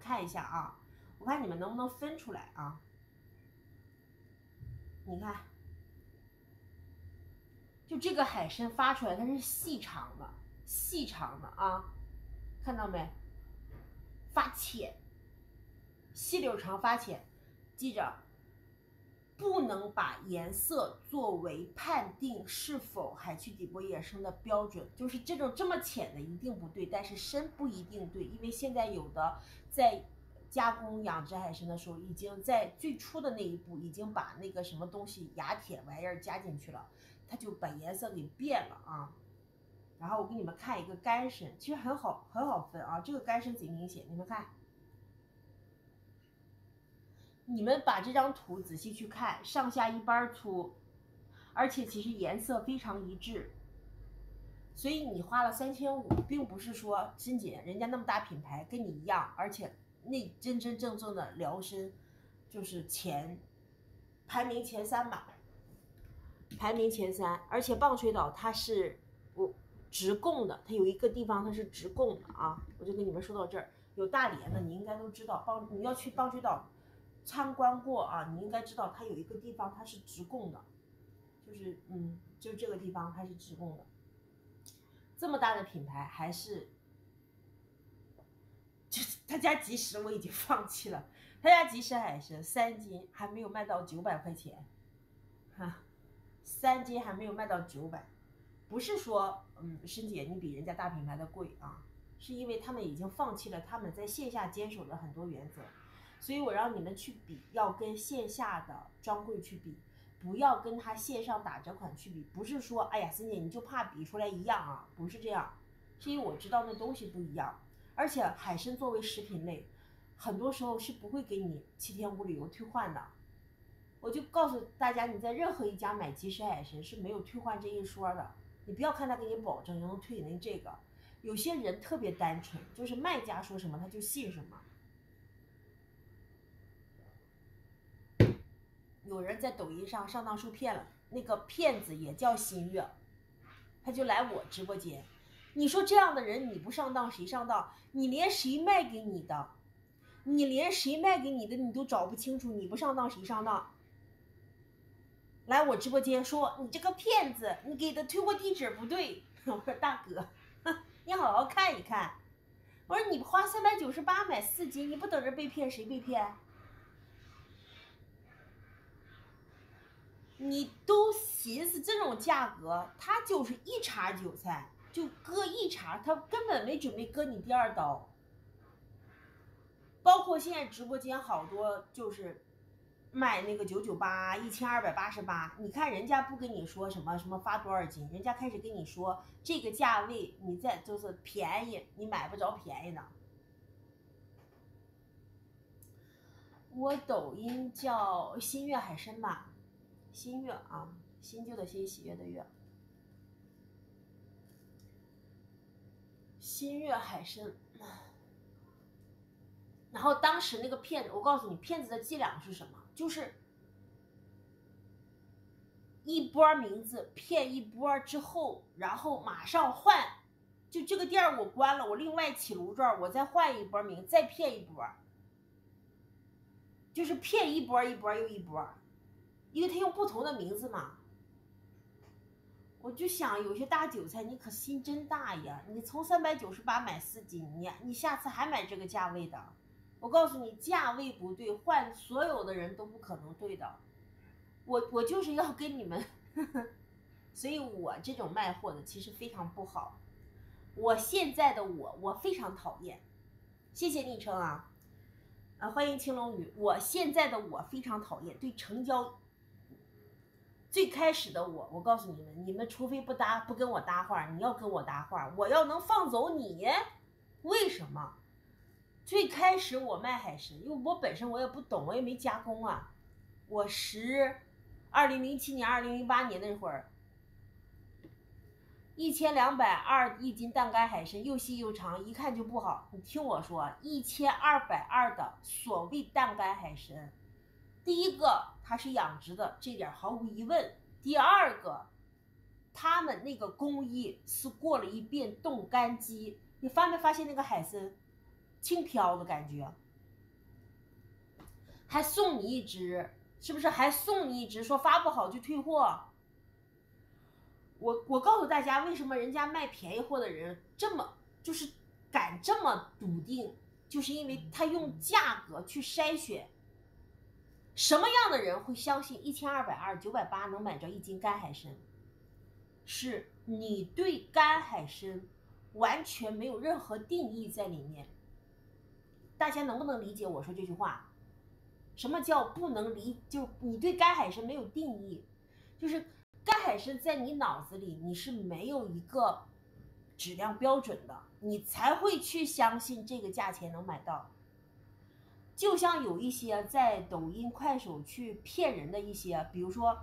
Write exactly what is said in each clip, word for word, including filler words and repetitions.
看一下啊，我看你们能不能分出来啊？你看，就这个海参发出来，它是细长的，细长的啊，看到没？发浅，细柳长发浅，记着。不能把颜色作为判定是否海曲底波野生的标准，就是这种这么浅的一定不对，但是深不一定对，因为现在有的在加工养殖海参的时候，已经在最初的那一步已经把那个什么东西亚铁玩意儿加进去了，它就把颜色给变了啊。然后我给你们看一个干参，其实很好很好分啊，这个干参贼明显，你们看。你们把这张图仔细去看，上下一般粗，而且其实颜色非常一致，所以你花了三千五，并不是说欣姐人家那么大品牌跟你一样，而且那真真正正的辽参就是前排名前三吧，排名前三，而且棒槌岛它是我直供的，它有一个地方它是直供的啊，我就跟你们说到这儿，有大连的你应该都知道，棒你要去棒槌岛。参观过啊，你应该知道它有一个地方它是直供的，就是嗯，就这个地方它是直供的。这么大的品牌还是，就是他家即食我已经放弃了，他家即食海参三斤还没有卖到九百块钱，哈，三斤还没有卖到九百，不是说嗯申姐你比人家大品牌的贵啊，是因为他们已经放弃了他们在线下坚守的很多原则。所以我让你们去比，要跟线下的专柜去比，不要跟他线上打折款去比。不是说，哎呀，森姐你就怕比出来一样啊？不是这样，是因为我知道那东西不一样。而且海参作为食品类，很多时候是不会给你七天无理由退换的。我就告诉大家，你在任何一家买即食海参是没有退换这一说的。你不要看他给你保证能退您这个，有些人特别单纯，就是卖家说什么他就信什么。有人在抖音上上当受骗了，那个骗子也叫新月，他就来我直播间。你说这样的人你不上当谁上当？你连谁卖给你的，你连谁卖给你的你都找不清楚，你不上当谁上当？来我直播间说你这个骗子，你给的退货地址不对。我说大哥，你好好看一看。我说你花三百九十八买四斤，你不等着被骗谁被骗？你都寻思这种价格，他就是一茬韭菜，就割一茬，他根本没准备割你第二刀。包括现在直播间好多就是卖那个九九八、一千二百八十八，你看人家不跟你说什么什么发多少斤，人家开始跟你说这个价位，你再就是便宜，你买不着便宜的。我抖音叫新月海参吧，新月啊。新旧的新，喜悦的悦，新月海参。然后当时那个骗子，我告诉你，骗子的伎俩是什么？就是一波名字骗一波之后，然后马上换，就这个店我关了，我另外起炉转，我再换一波名，再骗一波，就是骗一波一波又一波，因为他用不同的名字嘛。我就想有些大韭菜你可心真大呀，你从三百九十八买四斤，你你下次还买这个价位的，我告诉你价位不对，换所有的人都不可能对的。我我就是要跟你们呵呵，所以我这种卖货的其实非常不好。我现在的我我非常讨厌，谢谢昵称啊，啊欢迎青龙鱼。我现在的我非常讨厌，对成交。最开始的我，我告诉你们，你们除非不搭不跟我搭话，你要跟我搭话，我要能放走你。为什么？最开始我卖海参，因为我本身我也不懂，我也没加工啊。我十二零零七年、二零零八年那会儿，一千两百二一斤淡干海参，又细又长，一看就不好。你听我说，一千二百二的所谓淡干海参。第一个，它是养殖的，这点毫无疑问。第二个，他们那个工艺是过了一遍冻干机。你发没发现那个海参轻飘的感觉？ 还送你一只，是不是？还送你一只，说发不好就退货。我我告诉大家，为什么人家卖便宜货的人这么就是敢这么笃定，就是因为他用价格去筛选。什么样的人会相信一千二百二、九百八能买着一斤干海参？是你对干海参完全没有任何定义在里面。大家能不能理解我说这句话？什么叫不能理？就你对干海参没有定义，就是干海参在你脑子里你是没有一个质量标准的，你才会去相信这个价钱能买到。就像有一些在抖音、快手去骗人的一些，比如说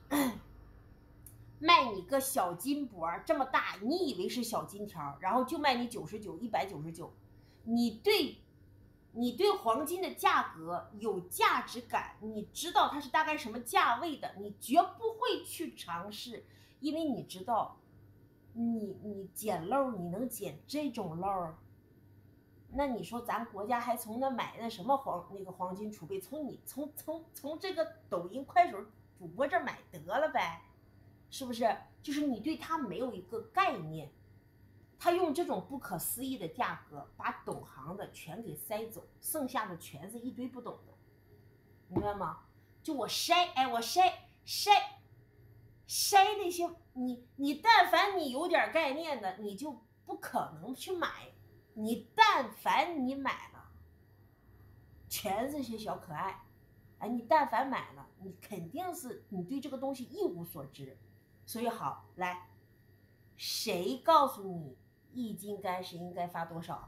卖你个小金箔这么大，你以为是小金条，然后就卖你九十九、一百九十九。你对，你对黄金的价格有价值感，你知道它是大概什么价位的，你绝不会去尝试，因为你知道，你你捡漏，你能捡这种漏。那你说咱国家还从那买那什么黄那个黄金储备，从你从从从这个抖音快手主播这买得了呗，是不是？就是你对他没有一个概念，他用这种不可思议的价格把懂行的全给塞走，剩下的全是一堆不懂的，明白吗？就我筛，哎，我筛筛筛那些你你但凡你有点概念的，你就不可能去买。你但凡你买了，全是些小可爱，哎，你但凡买了，你肯定是你对这个东西一无所知。所以好，来，谁告诉你一斤干是应该发多少？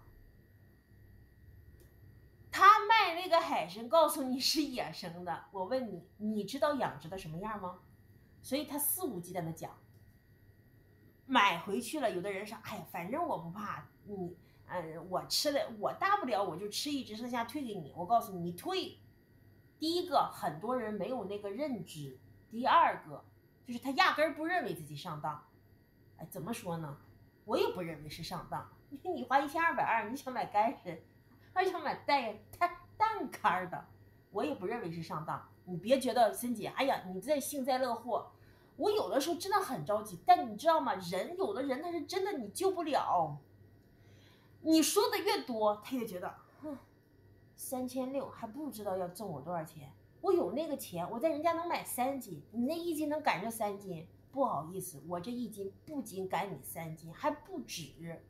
他卖那个海参告诉你是野生的，我问你，你知道养殖的什么样吗？所以他肆无忌惮的讲，买回去了，有的人说，哎呀，反正我不怕你。嗯，我吃的，我大不了我就吃一只，剩下退给你。我告诉你，你退。第一个，很多人没有那个认知；第二个，就是他压根儿不认为自己上当。哎，怎么说呢？我也不认为是上当，因为你花一千二百二，你想买干参，还想买带带蛋干的，我也不认为是上当。你别觉得森姐，哎呀，你在幸灾乐祸。我有的时候真的很着急，但你知道吗？人有的人他是真的你救不了。你说的越多，他越觉得，哼，三千六还不知道要挣我多少钱。我有那个钱，我在人家能买三斤，你那一斤能赶着三斤？不好意思，我这一斤不仅赶你三斤，还不止，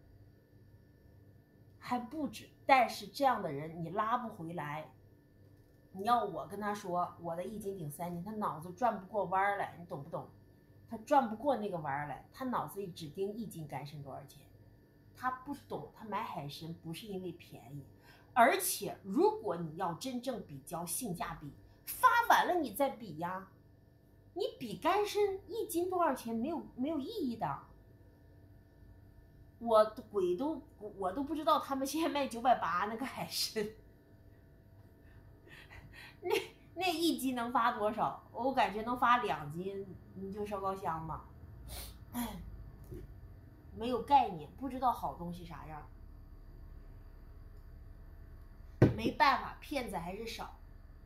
还不止。但是这样的人你拉不回来。你要我跟他说我的一斤顶三斤，他脑子转不过弯来，你懂不懂？他转不过那个弯来，他脑子里只盯一斤干参多少钱。他不懂，他买海参不是因为便宜，而且如果你要真正比较性价比，发完了你再比呀，你比干参一斤多少钱没有没有意义的。我鬼都我都不知道他们现在卖九百八那个海参，那那一斤能发多少？我感觉能发两斤，你就烧高香吧。没有概念，不知道好东西啥样，没办法，骗子还是少。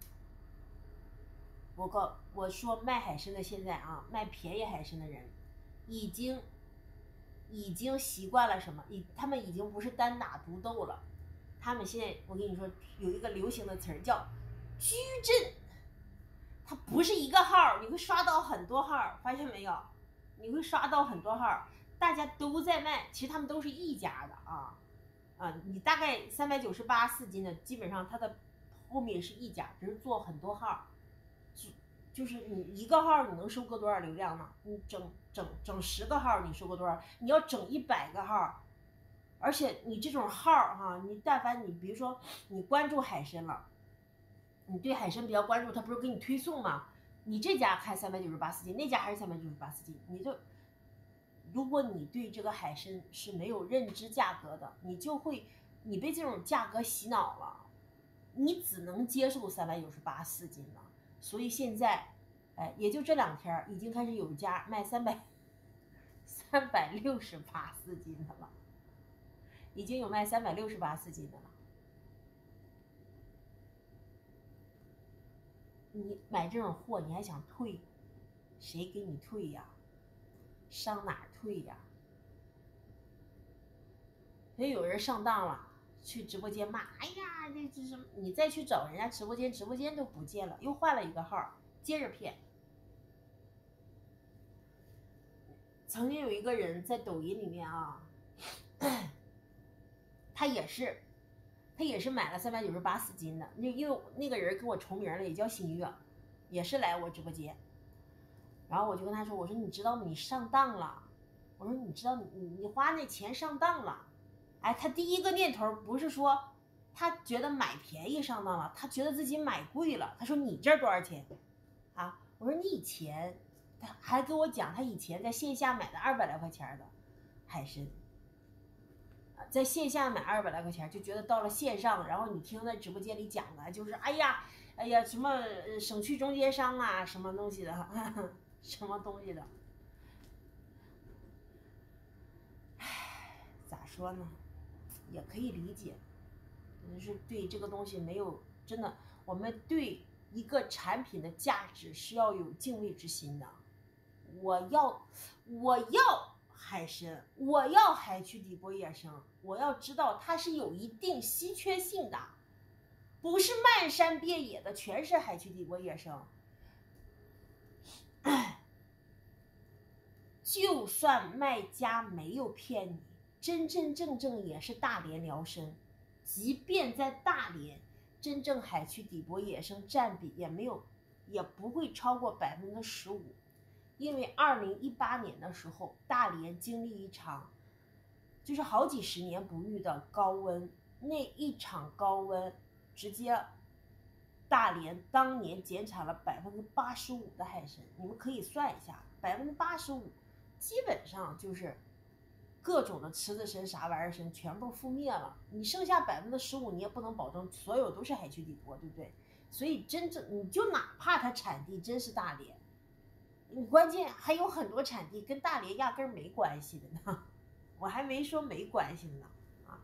我告我说卖海参的现在啊，卖便宜海参的人，已经已经习惯了什么？已他们已经不是单打独斗了，他们现在我跟你说有一个流行的词儿叫矩阵，它不是一个号，你会刷到很多号，发现没有？你会刷到很多号。大家都在卖，其实他们都是一家的啊，啊，你大概三百九十八四斤的，基本上它的后面是一家，只是做很多号，就就是你一个号你能收割多少流量呢？你整整整十个号你收割多少？你要整一百个号，而且你这种号哈、啊，你但凡你比如说你关注海参了，你对海参比较关注，他不是给你推送吗？你这家开三百九十八四斤，那家还是三百九十八四斤，你就。如果你对这个海参是没有认知价格的，你就会，你被这种价格洗脑了，你只能接受三百九十八四斤了。所以现在，哎，也就这两天已经开始有一家卖三百三百六十八四斤的了，已经有卖三百六十八四斤的了。 你买这种货你还想退，谁给你退呀？上哪儿退呀？所以有人上当了，去直播间骂，哎呀，这这什么？你再去找人家直播间，直播间都不见了，又换了一个号，接着骗。曾经有一个人在抖音里面啊，他也是，他也是买了三百九十八丝巾的，那因为那个人跟我重名了，也叫新月，也是来我直播间，然后我就跟他说，我说你知道吗？你上当了，我说你知道你你花那钱上当了。哎，他第一个念头不是说他觉得买便宜上当了，他觉得自己买贵了。他说你这多少钱啊？我说你以前，他还跟我讲他以前在线下买的二百来块钱的海参，在线下买二百来块钱，就觉得到了线上，然后你听在直播间里讲的，就是哎呀哎呀什么省去中间商啊，什么东西的，呵呵什么东西的，唉，咋说呢？也可以理解，就是对这个东西没有真的，我们对一个产品的价值是要有敬畏之心的。我要，我要海参，我要海曲底波野生，我要知道它是有一定稀缺性的，不是漫山遍野的全是海曲底波野生。就算卖家没有骗你，真真正正也是大连辽参，即便在大连，真正海曲底波野生占比也没有，也不会超过百分之十五，因为二零一八年的时候，大连经历一场，就是好几十年不遇的高温，那一场高温，直接，大连当年减产了百分之八十五的海参，你们可以算一下，百分之八十五。基本上就是各种的池子参啥玩意儿参全部覆灭了，你剩下百分之十五，你也不能保证所有都是海曲底波，对不对？所以真正你就哪怕它产地真是大连，你关键还有很多产地跟大连压根儿没关系的呢，我还没说没关系呢啊，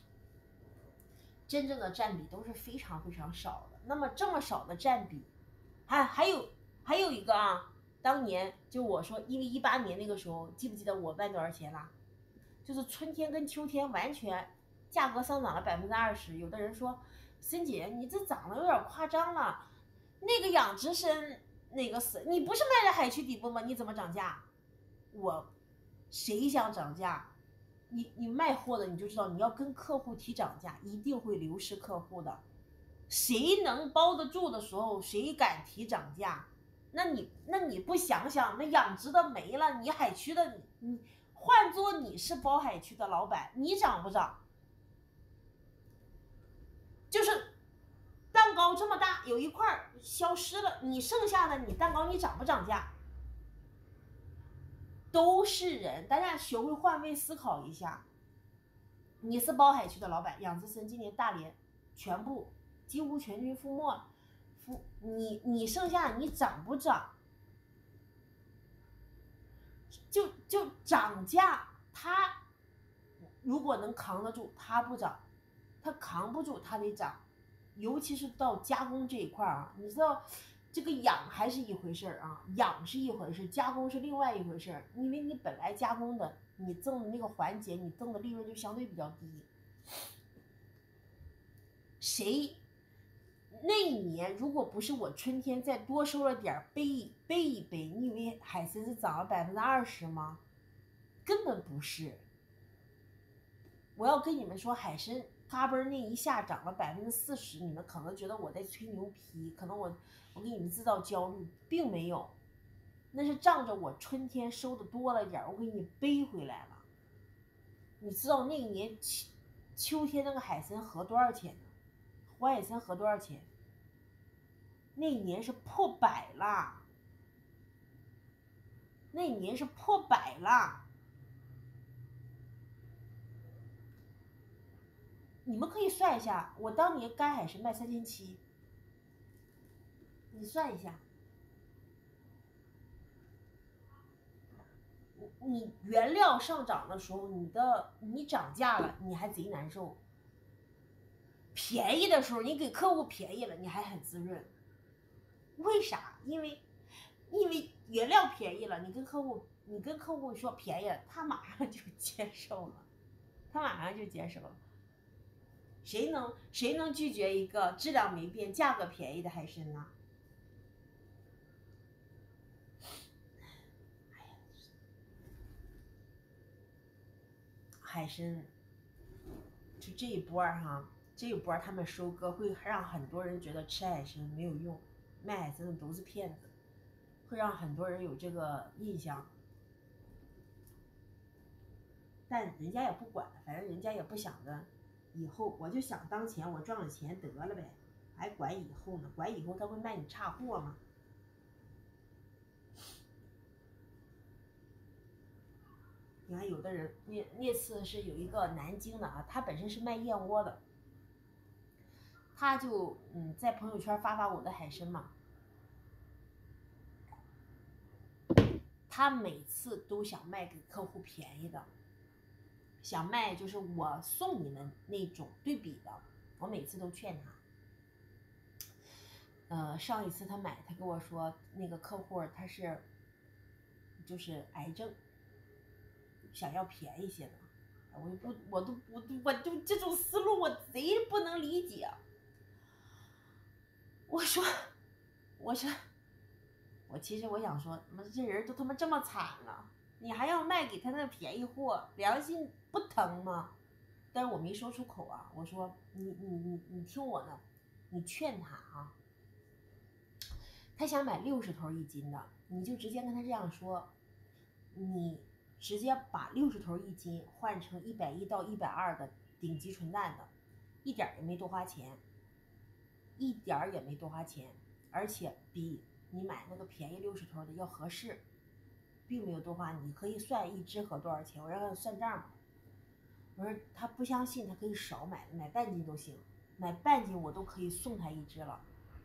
真正的占比都是非常非常少的。那么这么少的占比，还还有还有一个啊。当年就我说，因为一八年那个时候，记不记得我卖多少钱啦？就是春天跟秋天完全价格上涨了百分之二十。有的人说，森姐你这涨得有点夸张了，那个养殖参那个是你不是卖的海曲底波吗？你怎么涨价？我谁想涨价？你你卖货的你就知道，你要跟客户提涨价，一定会流失客户的。谁能包得住的时候，谁敢提涨价？那你那你不想想，那养殖的没了，你海曲的你你换做你是包海曲的老板，你涨不涨？就是蛋糕这么大，有一块消失了，你剩下的你蛋糕你涨不涨价？都是人，大家学会换位思考一下。你是包海曲的老板，养殖参今年大连全部几乎全军覆没。你你剩下你涨不涨？就就涨价，它如果能扛得住，它不涨；它扛不住，它得涨。尤其是到加工这一块啊，你知道，这个养还是一回事啊，养是一回事，加工是另外一回事。因为你本来加工的，你挣的那个环节，你挣的利润就相对比较低。谁？那一年如果不是我春天再多收了点背一背一背，你以为海参是涨了百分之二十吗？根本不是。我要跟你们说，海参嘎嘣那一下涨了百分之四十，你们可能觉得我在吹牛皮，可能我我给你们制造焦虑，并没有，那是仗着我春天收的多了点，我给你背回来了。你知道那一年秋秋天那个海参合多少钱呢？活海参合多少钱？那一年是破百了，那一年是破百了。你们可以算一下，我当年干海参卖三千七，你算一下，你原料上涨的时候，你的你涨价了，你还贼难受；便宜的时候，你给客户便宜了，你还很滋润。 为啥？因为因为原料便宜了，你跟客户你跟客户说便宜了，他马上就接受了，他马上就接受了。谁能谁能拒绝一个质量没变、价格便宜的海参呢？海参就这一波哈，这一波他们收割会让很多人觉得吃海参没有用，卖海参的都是骗子，会让很多人有这个印象。但人家也不管，反正人家也不想着以后，我就想当前我赚了钱得了呗，还管以后呢？管以后他会卖你差货吗？你看有的人，那那次是有一个南京的啊，他本身是卖燕窝的，他就嗯在朋友圈发发我的海参嘛，他每次都想卖给客户便宜的，想卖就是我送你们那种对比的，我每次都劝他。呃，上一次他买，他跟我说那个客户他是就是癌症，想要便宜些的，我就不，我都我都我就这种思路我贼不能理解。我说，我说，我其实我想说，这人都他妈这么惨了，你还要卖给他那便宜货，良心不疼吗？但是我没说出口啊，我说你你你你听我的，你劝他啊，他想买六十头一斤的，你就直接跟他这样说，你直接把六十头一斤换成一百一到一百二的顶级纯蛋的，一点也没多花钱，一点也没多花钱，而且比你买那个便宜六十头的要合适，并没有多花。你可以算一只合多少钱，我让他算账。我说他不相信，他可以少买，买半斤都行，买半斤我都可以送他一只了。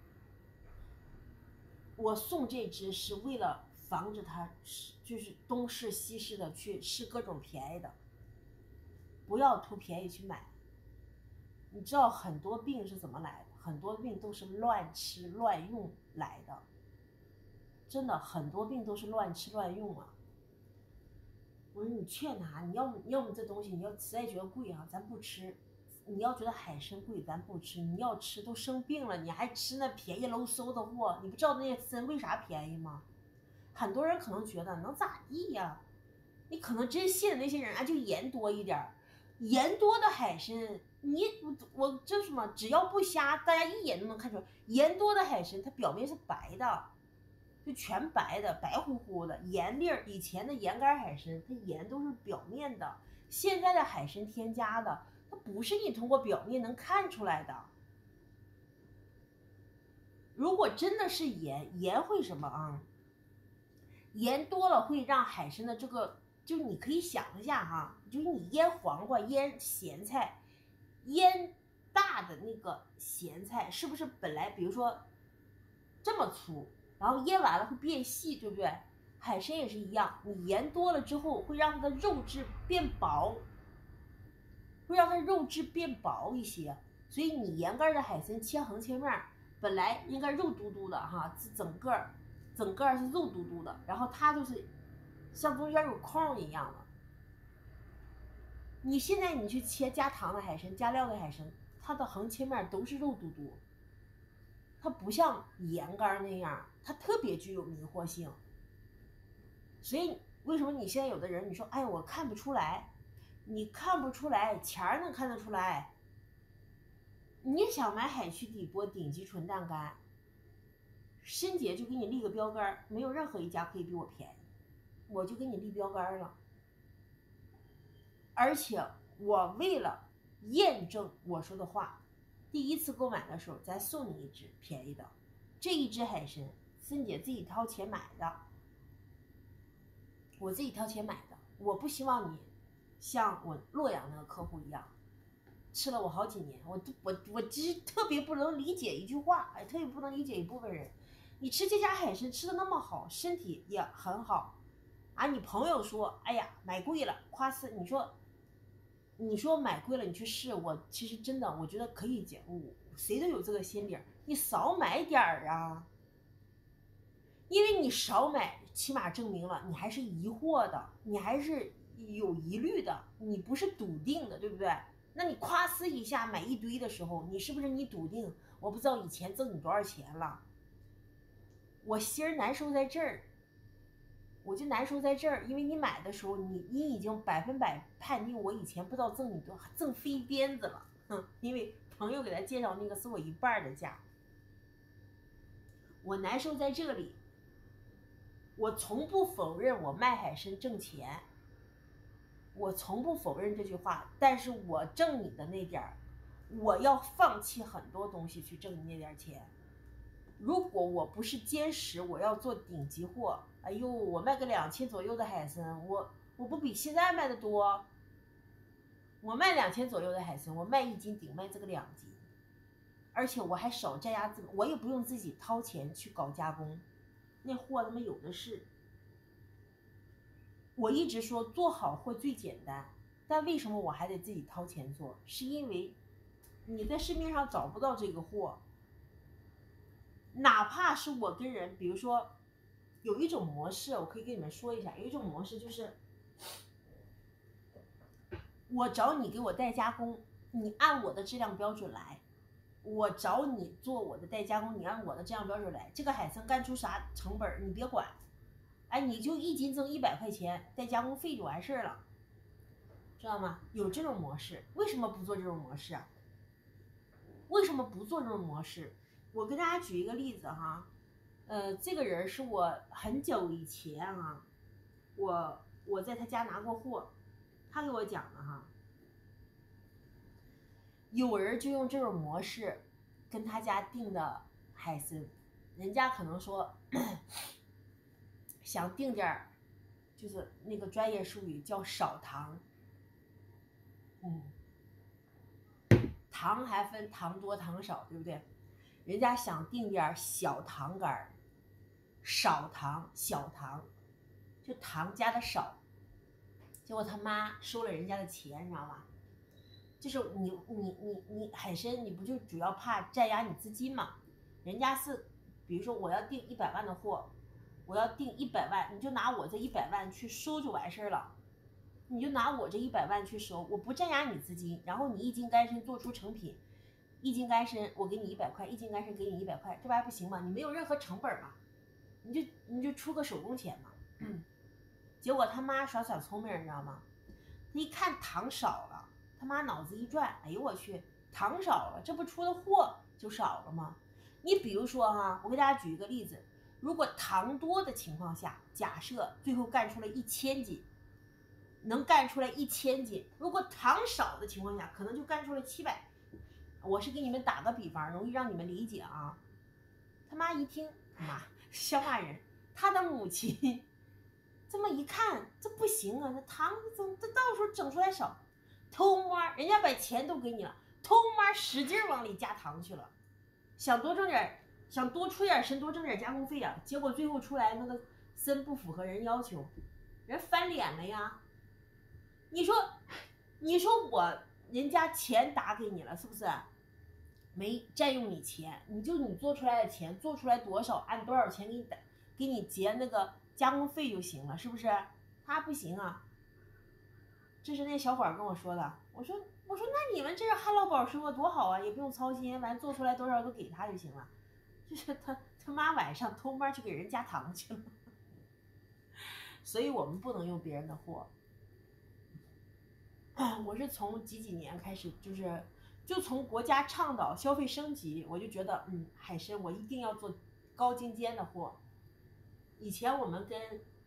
我送这只是为了防止他就是东试西试的去试各种便宜的，不要图便宜去买。你知道很多病是怎么来的？很多病都是乱吃乱用来的，真的很多病都是乱吃乱用啊。我说你劝他，你要你要么这东西你要实在觉得贵啊，咱不吃。你要觉得海参贵，咱不吃。你要吃都生病了，你还吃那便宜搂搜的货？你不知道那些参为啥便宜吗？很多人可能觉得能咋地呀？你可能真信的那些人啊，就盐多一点，盐多的海参，你我我这什么，只要不瞎，大家一眼都能看出来，盐多的海参它表面是白的，就全白的，白乎乎的盐粒儿。以前的盐干海参，它盐都是表面的，现在的海参添加的，它不是你通过表面能看出来的。如果真的是盐，盐会什么啊？盐多了会让海参的这个，就你可以想一下哈，就是你腌黄瓜、腌咸菜、腌大的那个咸菜，是不是本来比如说这么粗，然后腌完了会变细，对不对？海参也是一样，你盐多了之后会让它的肉质变薄，会让它肉质变薄一些。所以你盐干的海参切横切面，本来应该肉嘟嘟的哈，整个整个是肉嘟嘟的，然后它就是像中间有空一样的。你现在你去切加糖的海参、加料的海参，它的横切面都是肉嘟嘟，它不像盐干那样，它特别具有迷惑性。所以为什么你现在有的人你说，哎，我看不出来，你看不出来，钱儿能看得出来。你想买海曲底波顶级纯蛋干，申姐就给你立个标杆，没有任何一家可以比我便宜，我就给你立标杆了。而且我为了验证我说的话，第一次购买的时候再送你一只便宜的，这一只海参申姐自己掏钱买的，我自己掏钱买的。我不希望你像我洛阳那个客户一样，吃了我好几年，我我我其实特别不能理解一句话，哎，特别不能理解一部分人，你吃这家海参吃的那么好，身体也很好，啊，你朋友说，哎呀，买贵了，夸四，你说，你说买贵了，你去试，我其实真的，我觉得可以讲，我谁都有这个心理，你少买点儿啊， 因为你少买，起码证明了你还是疑惑的，你还是有疑虑的，你不是笃定的，对不对？那你夸呲一下买一堆的时候，你是不是你笃定？我不知道以前挣你多少钱了，我心儿难受在这儿，我就难受在这儿，因为你买的时候，你你已经百分百判定我以前不知道挣你多，挣飞鞭子了，哼，因为朋友给他介绍那个是我一半的价，我难受在这里。我从不否认我卖海参挣钱，我从不否认这句话，但是我挣你的那点儿，我要放弃很多东西去挣你那点钱。如果我不是坚实，我要做顶级货，哎呦，我卖个两千左右的海参，我我不比现在卖的多？我卖两千左右的海参，我卖一斤顶卖这个两斤，而且我还少占压资本，我也不用自己掏钱去搞加工，那货他妈有的是。我一直说做好货最简单，但为什么我还得自己掏钱做？是因为你在市面上找不到这个货，哪怕是我跟人，比如说有一种模式，我可以跟你们说一下，有一种模式就是我找你给我代加工，你按我的质量标准来，我找你做我的代加工，你按我的质量标准来，这个海参干出啥成本你别管，哎，你就一斤挣一百块钱，代加工费就完事儿了，知道吗？有这种模式，为什么不做这种模式啊？为什么不做这种模式？我跟大家举一个例子哈，呃，这个人是我很久以前啊，我我在他家拿过货，他给我讲的哈，有人就用这种模式跟他家订的海参，人家可能说想订点，就是那个专业术语叫少糖，嗯，糖还分糖多糖少，对不对？人家想订点小糖干，少糖小糖，就糖加的少，结果他妈收了人家的钱，你知道吗？就是你你你你海参，你不就主要怕占压你资金嘛？人家是，比如说我要订一百万的货，我要订一百万，你就拿我这一百万去收就完事儿了，你就拿我这一百万去收，我不占压你资金，然后你一斤干参做出成品，一斤干参我给你一百块，一斤干参给你一百块，这玩意不行吗？你没有任何成本嘛，你就你就出个手工钱嘛。嗯，结果他妈耍小聪明，你知道吗？他一看糖少了，他妈脑子一转，哎呦我去，糖少了，这不出的货就少了吗？你比如说哈，我给大家举一个例子，如果糖多的情况下，假设最后干出来一千斤，能干出来一千斤，如果糖少的情况下，可能就干出来七百。我是给你们打个比方，容易让你们理解啊。他妈一听，他妈像骂人，他的母亲这么一看，这不行啊，这糖怎么这到时候整出来少？偷摸人家把钱都给你了，偷摸使劲往里加糖去了，想多挣点，想多出点参，多挣点加工费啊。结果最后出来那个参不符合人要求，人翻脸了呀。你说，你说我人家钱打给你了，是不是？没占用你钱，你就你做出来的钱，做出来多少，按多少钱给你打，给你结那个加工费就行了，是不是？他不行啊。这是那小管跟我说的，我说我说那你们这是旱涝保收啊，多好啊，也不用操心，完做出来多少都给他就行了。就是他他妈晚上偷摸去给人加糖去了，所以我们不能用别人的货。我是从几几年开始，就是就从国家倡导消费升级，我就觉得嗯，海参我一定要做高精尖的货。以前我们跟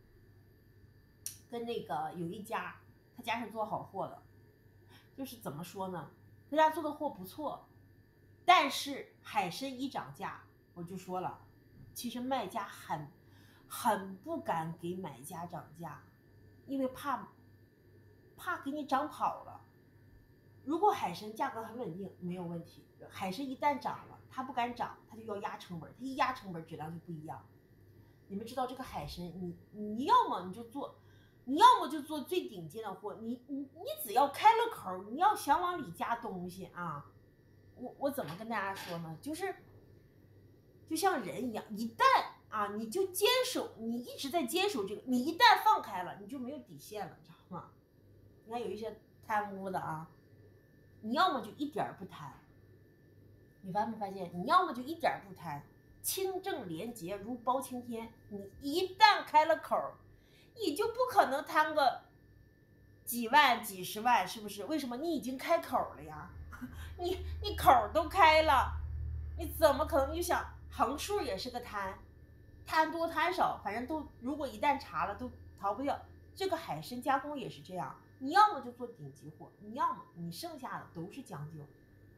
跟那个有一家，他家是做好货的，就是怎么说呢，他家做的货不错，但是海参一涨价，我就说了，其实卖家很很不敢给买家涨价，因为怕怕给你涨跑了。如果海参价格很稳定，没有问题。海参一旦涨了，他不敢涨，他就要压成本，他一压成本，质量就不一样。你们知道这个海参，你你要么你就做，你要么就做最顶尖的货，你你你只要开了口，你要想往里加东西啊，我我怎么跟大家说呢？就是就像人一样，一旦啊，你就坚守，你一直在坚守这个，你一旦放开了，你就没有底线了，知道吗？你看有一些贪污的啊，你要么就一点不贪，你发没发现？你要么就一点不贪，清正廉洁如包青天，你一旦开了口，你就不可能贪个几万几十万，是不是？为什么？你已经开口了呀，你你口都开了，你怎么可能就想横竖也是个贪，贪多贪少，反正都如果一旦查了都逃不掉。这个海参加工也是这样，你要么就做顶级货，你要么你剩下的都是将就。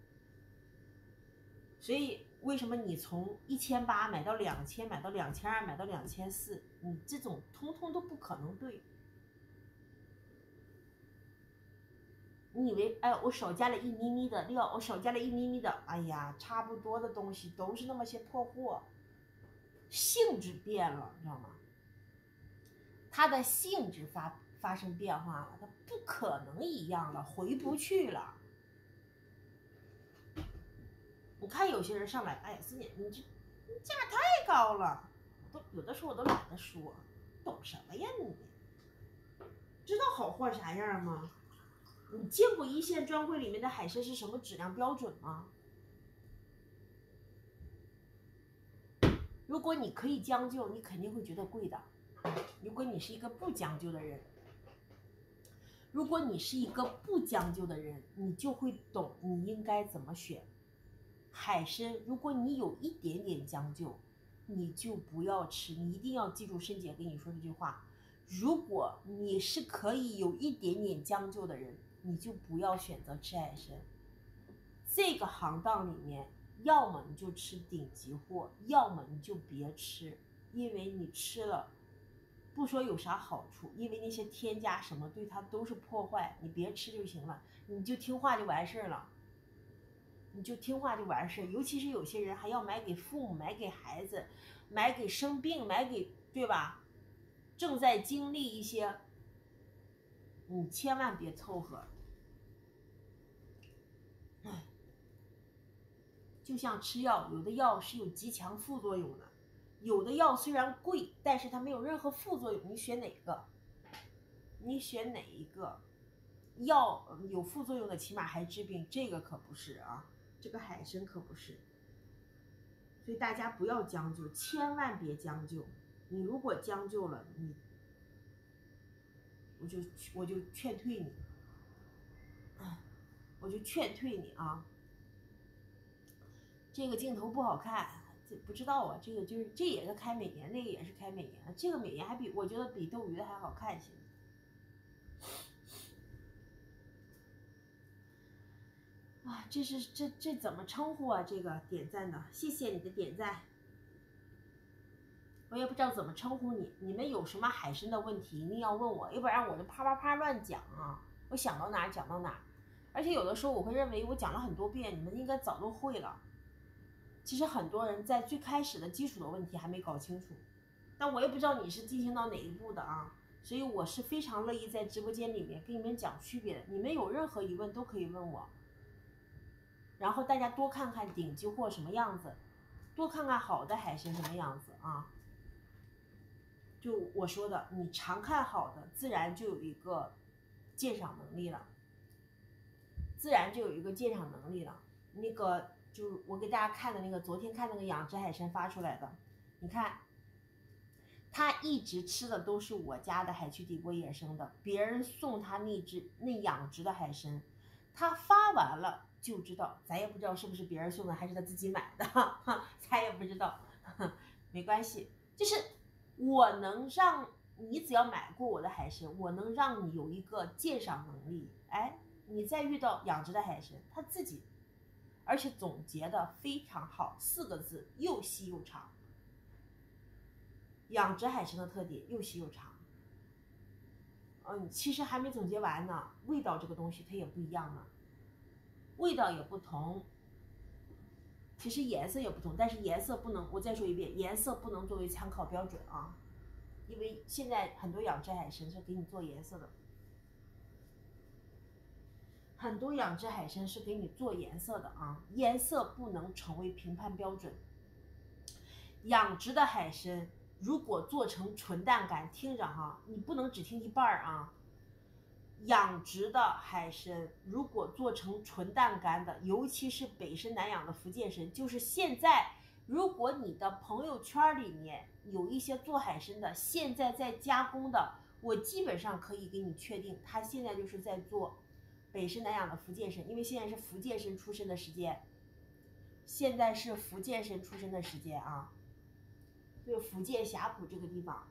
所以为什么你从一千八买到两千，买到两千二，买到两千四，你这种通通都不可能对。你以为哎，我少加了一咪咪的料，我少加了一咪咪的，哎呀，差不多的东西都是那么些破货，性质变了，你知道吗？它的性质发发生变化了，它不可能一样了，回不去了。你看有些人上来，哎呀，思姐，你这你价太高了，都有的时候我都懒得说，懂什么呀你？知道好货啥样吗？你见过一线专柜里面的海参是什么质量标准吗？如果你可以将就，你肯定会觉得贵的。如果你是一个不将就的人，如果你是一个不将就的人，你就会懂你应该怎么选。海参，如果你有一点点将就，你就不要吃。你一定要记住申姐跟你说这句话：如果你是可以有一点点将就的人，你就不要选择吃海参。这个行当里面，要么你就吃顶级货，要么你就别吃，因为你吃了，不说有啥好处，因为那些添加什么对它都是破坏，你别吃就行了，你就听话就完事儿了。你就听话就完事儿，尤其是有些人还要买给父母、买给孩子、买给生病、买给，对吧？正在经历一些，你千万别凑合。哎，就像吃药，有的药是有极强副作用的，有的药虽然贵，但是它没有任何副作用，你选哪个？你选哪一个？药有副作用的起码还治病，这个可不是啊，这个海参可不是。所以大家不要将就，千万别将就。你如果将就了，你我就我就劝退你，我就劝退你啊。这个镜头不好看，这不知道啊。这个就是这也是开美颜，那个也是开美颜，这个美颜还比我觉得比斗鱼的还好看些。啊，这是这这怎么称呼啊？这个点赞的，谢谢你的点赞。我也不知道怎么称呼你，你们有什么海参的问题一定要问我，要不然我就啪啪啪乱讲啊，我想到哪儿讲到哪儿。而且有的时候我会认为我讲了很多遍，你们应该早都会了。其实很多人在最开始的基础的问题还没搞清楚，但我也不知道你是进行到哪一步的啊，所以我是非常乐意在直播间里面跟你们讲区别的。你们有任何疑问都可以问我，然后大家多看看顶级货什么样子，多看看好的海参什么样子啊。就我说的，你常看好的，自然就有一个鉴赏能力了，自然就有一个鉴赏能力了。那个就我给大家看的那个，昨天看那个养殖海参发出来的，你看，他一直吃的都是我家的海曲底锅野生的，别人送他那只那养殖的海参，他发完了就知道，咱也不知道是不是别人送的还是他自己买的，咱也不知道，没关系，就是我能让你只要买过我的海参，我能让你有一个鉴赏能力。哎，你再遇到养殖的海参，他自己，而且总结的非常好，四个字：又细又长。养殖海参的特点又细又长。嗯，其实还没总结完呢，味道这个东西它也不一样呢，味道也不同。其实颜色也不同，但是颜色不能，我再说一遍，颜色不能作为参考标准啊，因为现在很多养殖海参是给你做颜色的，很多养殖海参是给你做颜色的啊，颜色不能成为评判标准。 养殖的海参如果做成纯蛋干，听着哈，你不能只听一半啊。养殖的海参如果做成纯蛋干的，尤其是北参南养的福建参，就是现在如果你的朋友圈里面有一些做海参的，现在在加工的，我基本上可以给你确定，他现在就是在做北参南养的福建参，因为现在是福建参出身的时间，现在是福建参出身的时间啊，就是福建霞浦这个地方。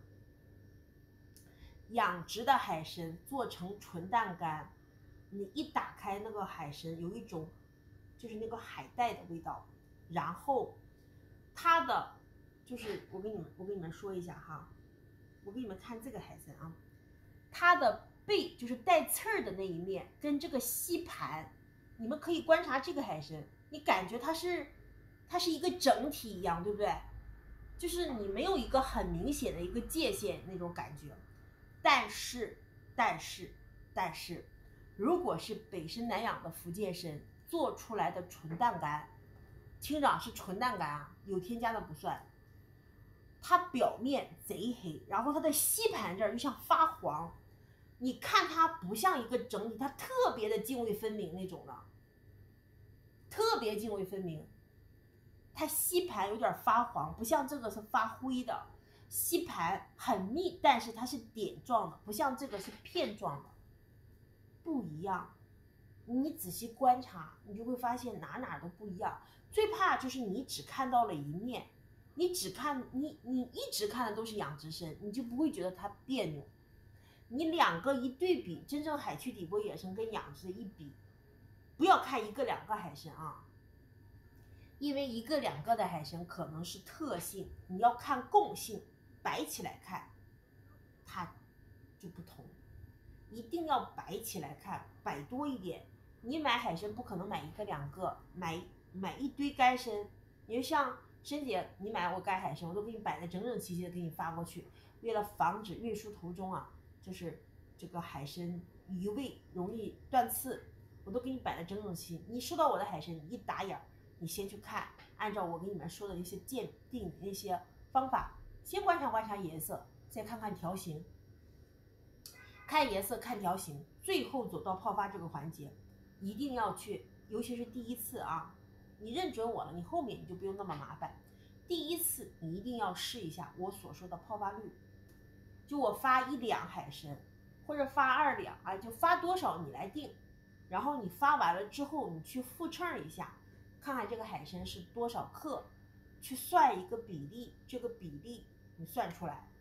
养殖的海参做成纯蛋干，你一打开那个海参，有一种就是那个海带的味道，然后它的就是我给你们我给你们说一下哈，我给你们看这个海参啊，它的背就是带刺儿的那一面跟这个吸盘，你们可以观察这个海参，你感觉它是它是一个整体一样，对不对？就是你没有一个很明显的一个界限那种感觉。但是，但是，但是，如果是北参南养的福建参做出来的纯蛋干，听着是纯蛋干啊，有添加的不算，它表面贼黑，然后它的吸盘这儿就像发黄，你看它不像一个整体，它特别的泾渭分明那种的，特别泾渭分明，它吸盘有点发黄，不像这个是发灰的。吸盘很密，但是它是点状的，不像这个是片状的，不一样。你仔细观察，你就会发现哪哪都不一样。最怕就是你只看到了一面，你只看你你一直看的都是养殖参，你就不会觉得它别扭。你两个一对比，真正海区底部野生跟养殖的一比，不要看一个两个海参啊，因为一个两个的海参可能是特性，你要看共性。摆起来看，它就不同，一定要摆起来看，摆多一点。你买海参不可能买一个两个，买买一堆干参。你就像申姐，你买我干海参，我都给你摆的整整齐齐的给你发过去，为了防止运输途中啊，就是这个海参移位容易断刺，我都给你摆的整整齐。你收到我的海参，你一打眼，你先去看，按照我给你们说的那些鉴定那些方法。先观察观察颜色，再看看条形，看颜色看条形，最后走到泡发这个环节，一定要去，尤其是第一次啊，你认准我了，你后面你就不用那么麻烦。第一次你一定要试一下我所说的泡发率，就我发一两海参或者发二两啊，就发多少你来定，然后你发完了之后，你去复称一下，看看这个海参是多少克，去算一个比例，这个比例你算出来。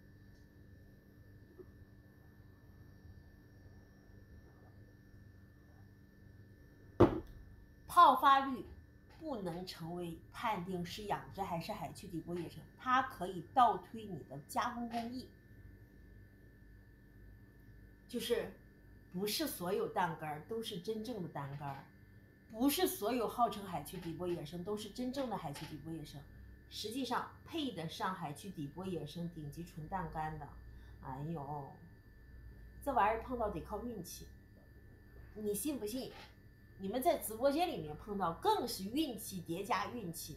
泡发率不能成为判定是养殖还是海区底部野生，它可以倒推你的加工工艺，就是不是所有蛋干都是真正的蛋干，不是所有号称海区底部野生都是真正的海区底部野生，实际上配得上海区底部野生顶级纯蛋干的，哎呦，这玩意儿碰到得靠运气，你信不信？你们在直播间里面碰到更是运气叠加运气，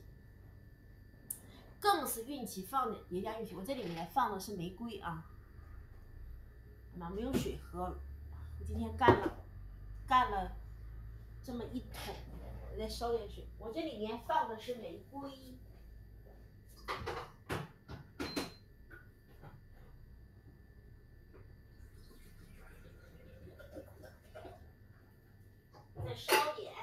更是运气放的叠加运气。我这里面放的是玫瑰啊，妈没有水喝了，我今天干了干了这么一桶，我再烧点水。我这里面放的是玫瑰。再烧点。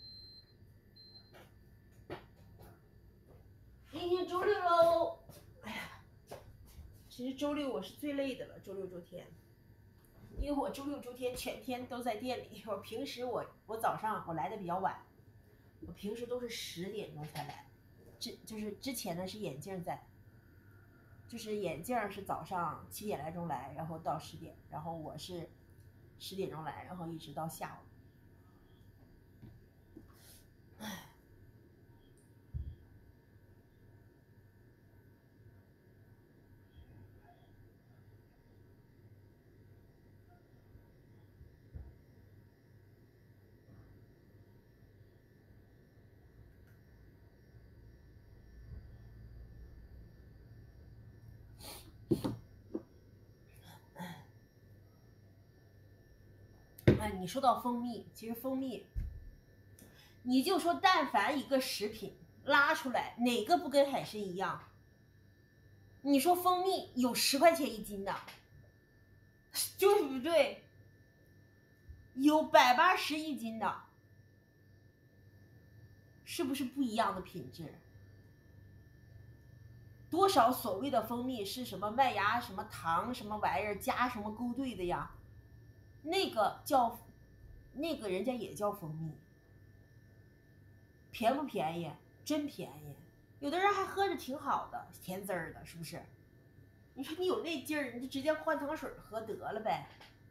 今天周六喽，哎呀，其实周六我是最累的了，周六周天，因为我周六周天全天都在店里。我平时我我早上我来的比较晚，我平时都是十点钟才来，这就是之前呢是眼镜在，就是眼镜是早上七点来钟来，然后到十点，然后我是十点钟来，然后一直到下午。唉。 哎，你说到蜂蜜，其实蜂蜜，你就说但凡一个食品拉出来，哪个不跟海参一样？你说蜂蜜有十块钱一斤的，对不对？有百八十一斤的，是不是不一样的品质？多少所谓的蜂蜜是什么麦芽、什么糖、什么玩意儿加什么勾兑的呀？那个叫，那个人家也叫蜂蜜，便不便宜？真便宜，有的人还喝着挺好的，甜滋儿的，是不是？你说你有那劲儿，你就直接换糖水喝得了呗。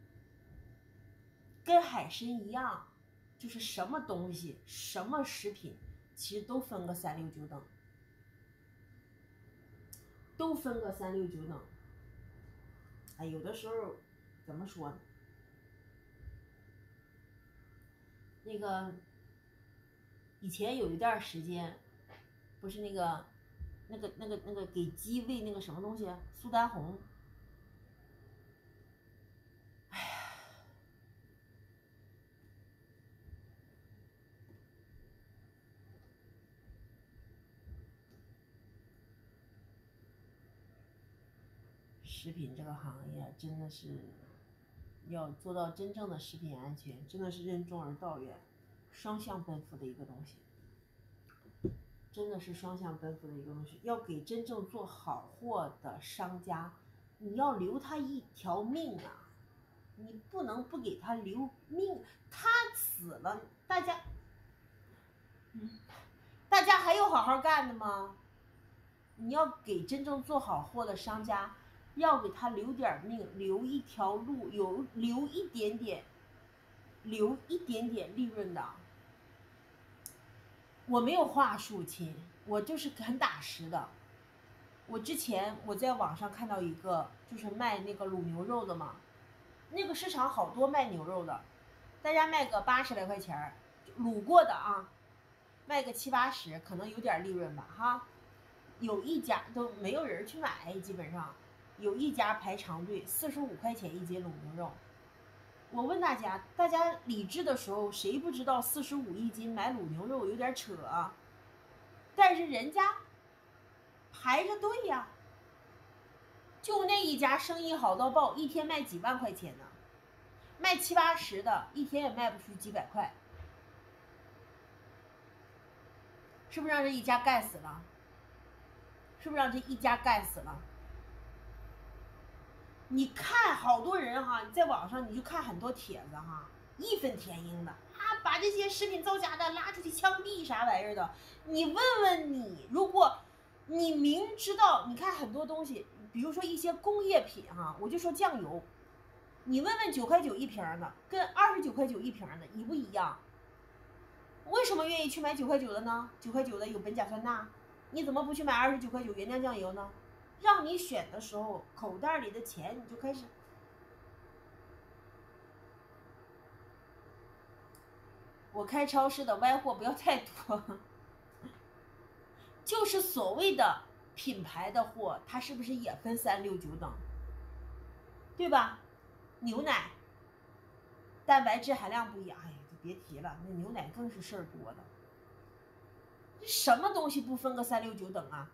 跟海参一样，就是什么东西、什么食品，其实都分个三六九等，都分个三六九等。哎，有的时候怎么说呢？那个以前有一段时间，不是那个那个那个那个给鸡喂那个什么东西，苏丹红。哎呀，食品这个行业真的是要做到真正的食品安全，真的是任重而道远，双向奔赴的一个东西。真的是双向奔赴的一个东西，要给真正做好货的商家，你要留他一条命啊！你不能不给他留命，他死了，大家，嗯，大家还有好好干的吗？你要给真正做好货的商家，要给他留点命，留一条路，有留一点点，留一点点利润的。我没有话术，亲，我就是很打实的。我之前我在网上看到一个，就是卖那个卤牛肉的嘛，那个市场好多卖牛肉的，大家卖个八十来块钱，卤过的啊，卖个七八十，可能有点利润吧哈。有一家都没有人去买，基本上有一家排长队，四十五块钱一斤卤牛肉。我问大家，大家理智的时候，谁不知道四十五一斤买卤牛肉有点扯啊？但是人家排着队呀，就那一家生意好到爆，一天卖几万块钱呢，卖七八十的，一天也卖不出几百块，是不是让这一家干死了？是不是让这一家干死了？你看好多人哈，你在网上你就看很多帖子哈，义愤填膺的啊，把这些食品造假的拉出去枪毙啥玩意儿的。你问问你，如果你明知道，你看很多东西，比如说一些工业品哈，我就说酱油，你问问九块九一瓶的，跟二十九块九一瓶的一不一样？为什么愿意去买九块九的呢？九块九的有苯甲酸钠，你怎么不去买二十九块九原浆酱油呢？让你选的时候，口袋里的钱你就开始。我开超市的歪货不要太多，就是所谓的品牌的货，它是不是也分三六九等？对吧？牛奶蛋白质含量不一样，哎呀，就别提了，那牛奶更是事儿多的。这什么东西不分个三六九等啊？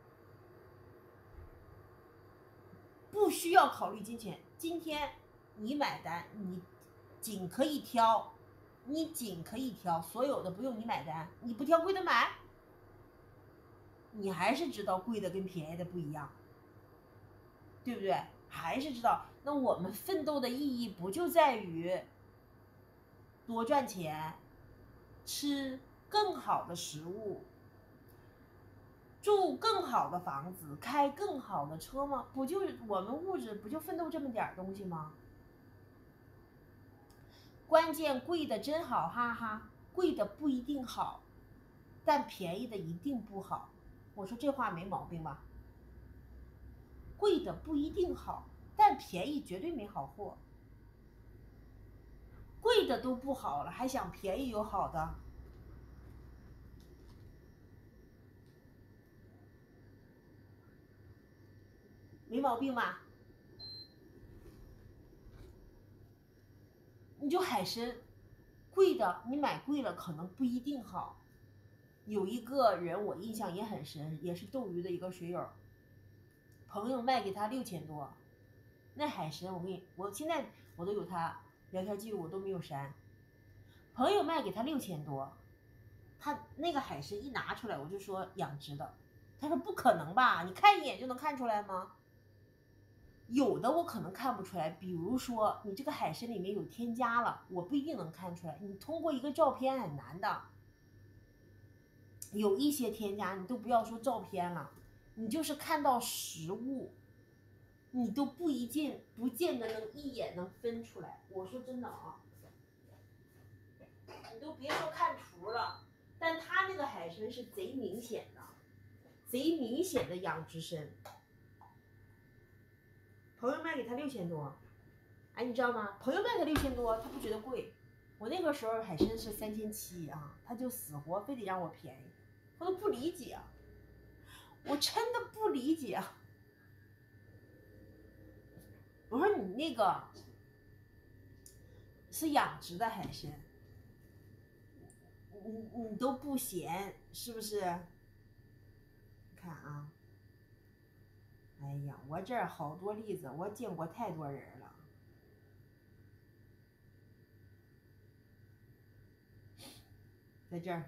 不需要考虑金钱，今天你买单，你仅可以挑，你仅可以挑，所有的不用你买单，你不挑贵的买，你还是知道贵的跟便宜的不一样，对不对？还是知道，那我们奋斗的意义不就在于多赚钱，吃更好的食物，住更好的房子，开更好的车吗？不就是我们物质不就奋斗这么点东西吗？关键贵的真好，哈哈，贵的不一定好，但便宜的一定不好。我说这话没毛病吧？贵的不一定好，但便宜绝对没好货。贵的都不好了，还想便宜有好的？ 没毛病吧？你就海参，贵的你买贵了可能不一定好。有一个人我印象也很深，也是斗鱼的一个水友，朋友卖给他六千多，那海参我跟你，我现在我都有他聊天记录，我都没有删。朋友卖给他六千多，他那个海参一拿出来，我就说养殖的，他说不可能吧？你看一眼就能看出来吗？有的我可能看不出来，比如说你这个海参里面有添加了，我不一定能看出来，你通过一个照片很难的。有一些添加你都不要说照片了，你就是看到实物，你都不一见不见得能一眼能分出来。我说真的啊，你都别说看图了，但他那个海参是贼明显的，贼明显的养殖参。朋友卖给他六千多，哎，你知道吗？朋友卖他六千多，他不觉得贵。我那个时候海参是三千七啊，他就死活非得让我便宜，我都不理解，我真的不理解。我说你那个是养殖的海参，你你都不嫌是不是？看啊，哎呀，我这儿好多例子，我见过太多人了。在这儿，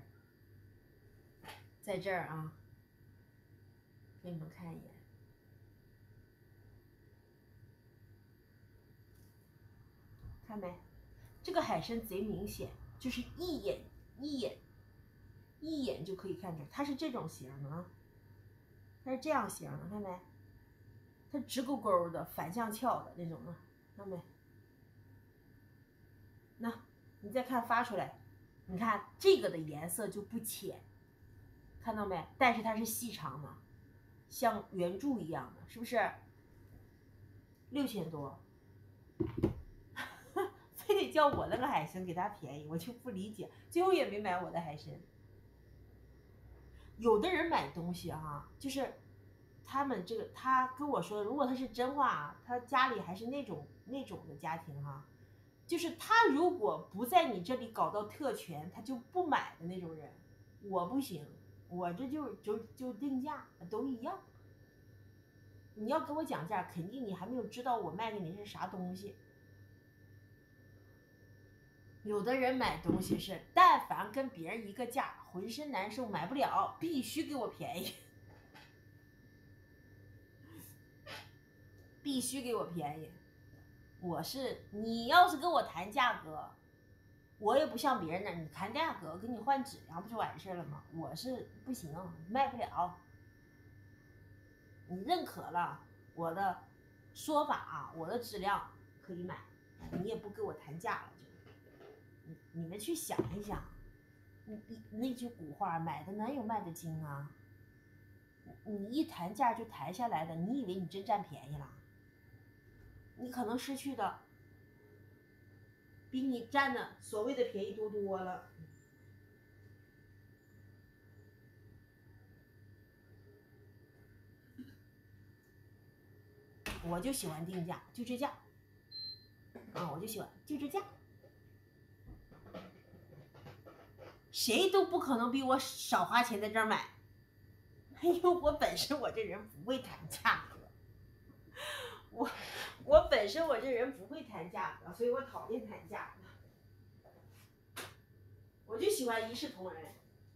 在这儿啊，给你们看一眼。看没？这个海参贼明显，就是一眼一眼一眼就可以看出来，它是这种型的啊，它是这样型的，看没？它直勾勾的，反向翘的那种的，看没？那你再看发出来，你看这个的颜色就不浅，看到没？但是它是细长的，像圆柱一样的，是不是？六千多。非得叫我那个海参给他便宜，我就不理解，最后也没买我的海参。有的人买东西哈，就是他们这个他跟我说，如果他是真话，他家里还是那种那种的家庭哈，就是他如果不在你这里搞到特权，他就不买的那种人。我不行，我这就就就定价都一样。你要跟我讲价，肯定你还没有知道我卖给你是啥东西。有的人买东西是，但凡跟别人一个价，浑身难受，买不了，必须给我便宜，必须给我便宜。我是，你要是跟我谈价格，我也不像别人那，你谈价格，给你换质量不就完事了吗？我是不行，卖不了。你认可了我的说法，我的质量可以买，你也不跟我谈价了。你你们去想一想，你你那句古话，买的哪有卖的精啊？你一谈价就谈下来的，你以为你真占便宜了？你可能失去的比你占的所谓的便宜多多了。我就喜欢定价，就这价啊，我就喜欢就这价，谁都不可能比我少花钱在这儿买。因为我本身我这人不会谈价格，我我本身我这人不会谈价格，所以我讨厌谈价格，我就喜欢一视同仁。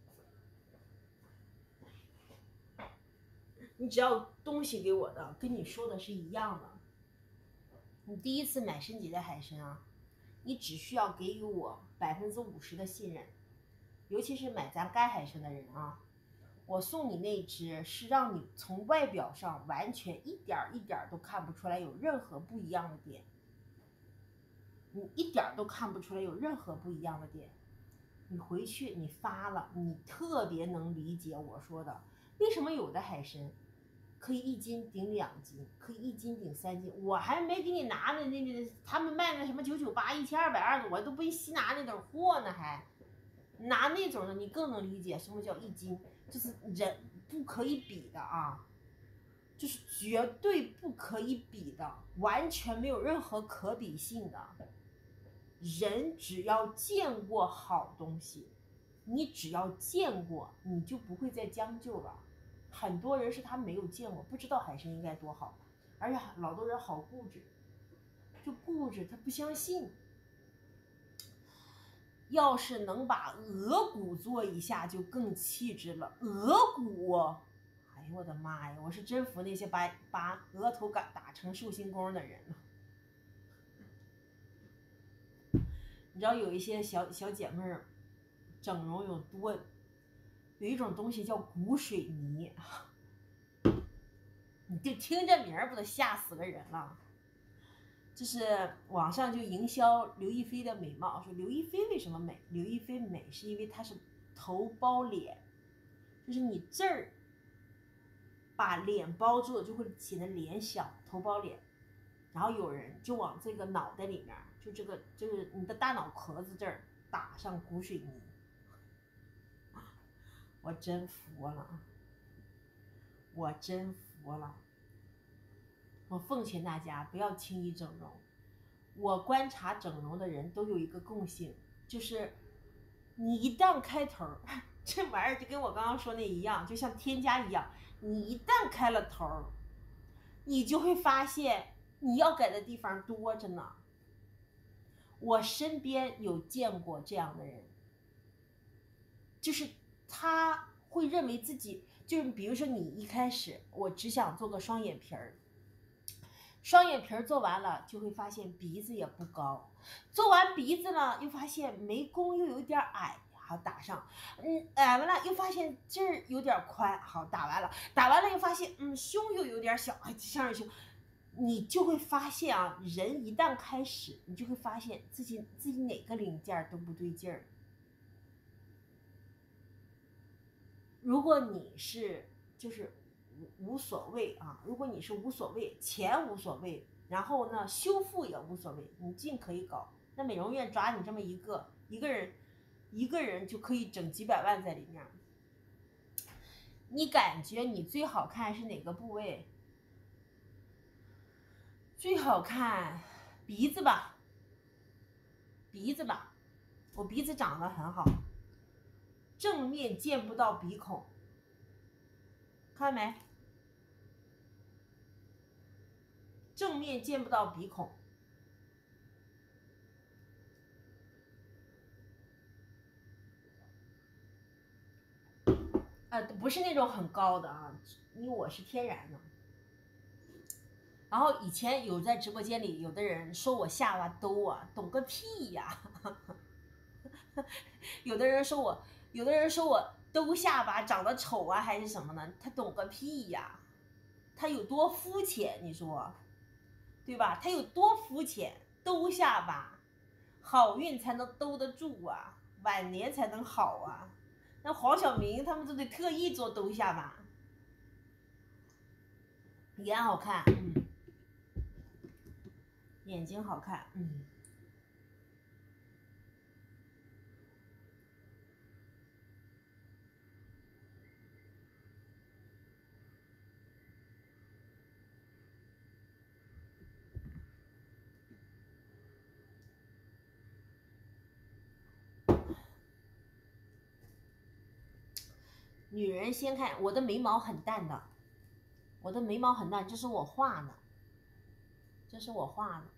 你只要东西给我的跟你说的是一样的，你第一次买升级的海参啊，你只需要给予我百分之五十的信任，尤其是买咱干海参的人啊，我送你那只是让你从外表上完全一点一点都看不出来有任何不一样的点，你一点都看不出来有任何不一样的点。你回去你发了，你特别能理解我说的，为什么有的海参可以一斤顶两斤，可以一斤顶三斤，我还没给你拿的那那他们卖那什么九九八一千二百二的，我都不稀拿那种货呢，还拿那种的，你更能理解什么叫一斤，就是人不可以比的啊。 就是绝对不可以比的，完全没有任何可比性的。人只要见过好东西，你只要见过，你就不会再将就了。很多人是他没有见过，不知道海参应该多好，而且老多人好固执，就固执，他不相信。要是能把额骨做一下，就更气质了。额骨，哎呦我的妈呀！我是真服那些把把额头打打成寿星公的人了。你知道有一些小小姐妹儿整容有多，有一种东西叫骨水泥，你就听这名儿不都吓死个人了？就是网上就营销刘亦菲的美貌，说刘亦菲为什么美？刘亦菲美是因为她是头包脸，就是你这儿把脸包住了，就会显得脸小，头包脸。然后有人就往这个脑袋里面，就这个就是你的大脑壳子这儿打上骨水泥，我真服了，我真服了。我奉劝大家不要轻易整容。我观察整容的人都有一个共性，就是你一旦开头，这玩意儿就跟我刚刚说那一样，就像添加一样，你一旦开了头，你就会发现你要改的地方多着呢。我身边有见过这样的人，就是他会认为自己就是比如说你一开始我只想做个双眼皮儿，双眼皮儿做完了就会发现鼻子也不高，做完鼻子呢又发现眉弓又有点矮，好打上，嗯，矮完了又发现这儿有点宽，好打完了，打完了又发现嗯胸又有点小，哎向上胸，你就会发现啊，人一旦开始，你就会发现自己自己哪个零件都不对劲儿。如果你是就是无所谓啊，如果你是无所谓，钱无所谓，然后呢修复也无所谓，你尽可以搞。那美容院抓你这么一个一个人，一个人就可以整几百万在里面。你感觉你最好看是哪个部位？最好看鼻子吧，鼻子吧，我鼻子长得很好，正面见不到鼻孔，看没？正面见不到鼻孔。呃，不是那种很高的啊，因为我是天然的。然后以前有在直播间里，有的人说我下巴兜啊，懂个屁呀！有的人说我，有的人说我兜下巴长得丑啊，还是什么呢？他懂个屁呀！他有多肤浅，你说，对吧？他有多肤浅，兜下巴，好运才能兜得住啊，晚年才能好啊。那黄晓明他们都得特意做兜下巴，脸好看，嗯，眼睛好看，嗯。女人先看我的眉毛很淡的，我的眉毛很淡，这是我画的，这是我画的。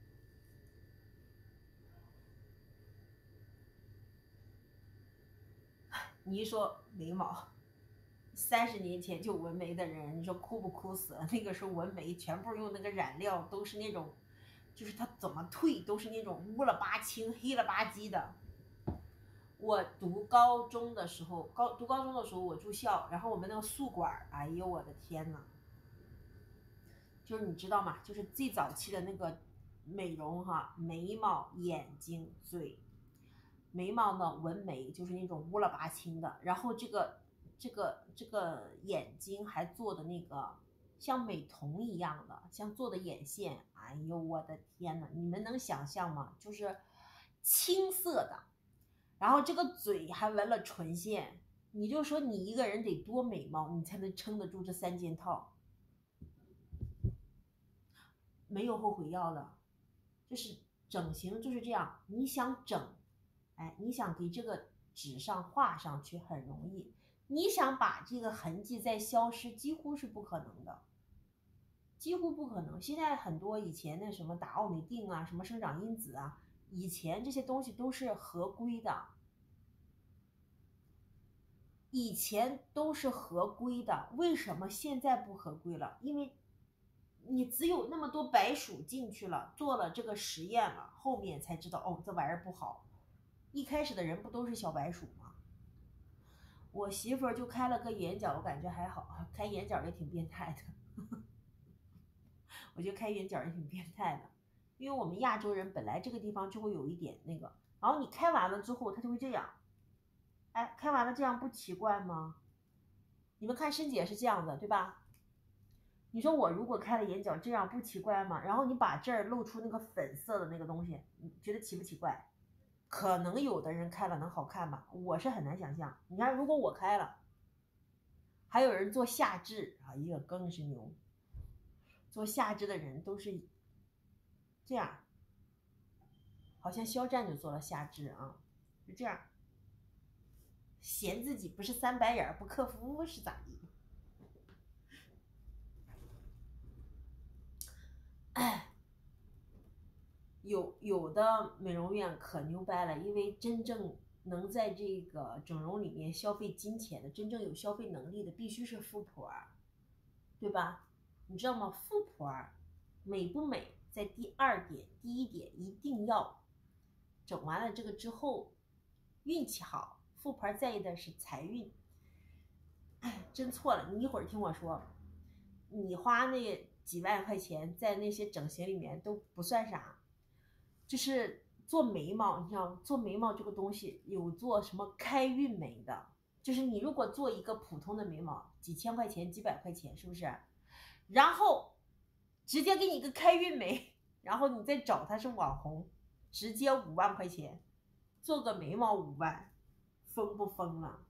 你一说眉毛，三十年前就纹眉的人，你说哭不哭死？那个时候纹眉全部用那个染料，都是那种，就是它怎么退都是那种乌了吧青、黑了吧唧的。我读高中的时候，高读高中的时候我住校，然后我们那个宿管，哎呦我的天呐，就是你知道吗？就是最早期的那个美容哈，眉毛、眼睛、嘴，眉毛呢纹眉就是那种乌了吧青的，然后这个这个这个眼睛还做的那个像美瞳一样的，像做的眼线，哎呦我的天呐，你们能想象吗？就是青色的。然后这个嘴还纹了唇线，你就说你一个人得多美貌，你才能撑得住这三件套。 没有后悔药的。就是整形就是这样，你想整，哎，你想给这个纸上画上去很容易，你想把这个痕迹再消失，几乎是不可能的，几乎不可能。现在很多以前的什么打奥美定啊，什么生长因子啊，以前这些东西都是合规的，以前都是合规的，为什么现在不合规了？因为你只有那么多白鼠进去了，做了这个实验了，后面才知道哦，这玩意儿不好。一开始的人不都是小白鼠吗？我媳妇儿就开了个眼角，我感觉还好，开眼角也挺变态的。我觉得开眼角也挺变态的，因为我们亚洲人本来这个地方就会有一点那个，然后你开完了之后，它就会这样。哎，开完了这样不奇怪吗？你们看申姐是这样的，对吧？你说我如果开了眼角，这样不奇怪吗？然后你把这儿露出那个粉色的那个东西，你觉得奇不奇怪？可能有的人开了能好看吧，我是很难想象。你看，如果我开了，还有人做下肢啊，一个更是牛。做下肢的人都是这样，好像肖战就做了下肢啊，就这样，嫌自己不是三白眼不克夫是咋地？哎，有有的美容院可牛掰了，因为真正能在这个整容里面消费金钱的，真正有消费能力的，必须是富婆，对吧？你知道吗？富婆美不美，在第二点，第一点一定要整完了这个之后，运气好。富婆在意的是财运。哎，真错了，你一会儿听我说，你花那几万块钱在那些整形里面都不算啥，就是做眉毛，你知道做眉毛这个东西有做什么开运眉的，就是你如果做一个普通的眉毛，几千块钱、几百块钱，是不是？然后直接给你一个开运眉，然后你再找他是网红，直接五万块钱做个眉毛五万，疯不疯了？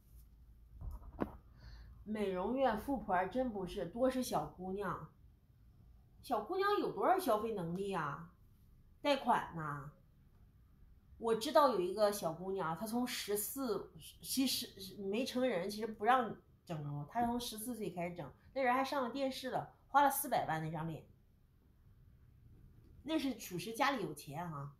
美容院富婆真不是多是小姑娘，小姑娘有多少消费能力啊？贷款呐？我知道有一个小姑娘，她从十四，其实没成人，其实不让整容，她从十四岁开始整，那人还上了电视了，花了四百万那张脸，那是属实家里有钱啊，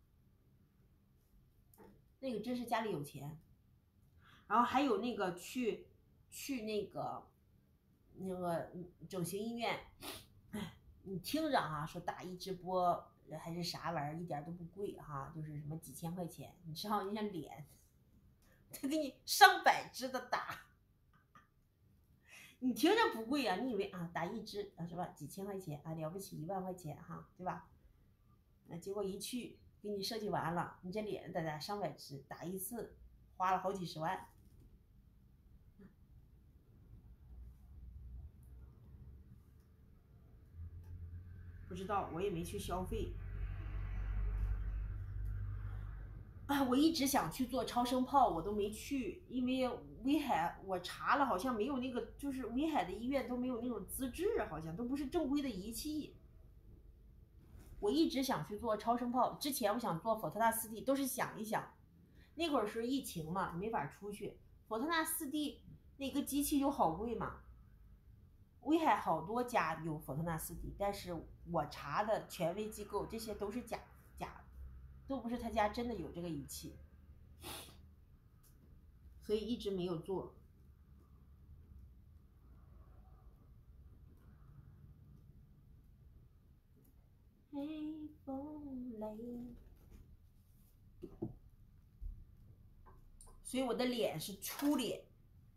那个真是家里有钱。然后还有那个去去那个那个整形医院，你听着哈，说打一直播还是啥玩意儿，一点都不贵哈，就是什么几千块钱，你知道人家脸，他给你上百支的打，你听着不贵啊，你以为啊打一支啊是吧？几千块钱啊，了不起一万块钱哈，对吧？那结果一去给你设计完了，你这脸在那上百支打一次，花了好几十万。不知道，我也没去消费。啊，我一直想去做超声炮，我都没去，因为威海我查了，好像没有那个，就是威海的医院都没有那种资质，好像都不是正规的仪器。我一直想去做超声炮，之前我想做佛特纳四 D，都是想一想。那会儿是疫情嘛，没法出去。佛特纳四 D 那个机器又好贵嘛，威海好多家有佛特纳四 D，但是我查的权威机构这些都是假假的，都不是他家真的有这个仪器，所以一直没有做。黑风雷，所以我的脸是粗脸。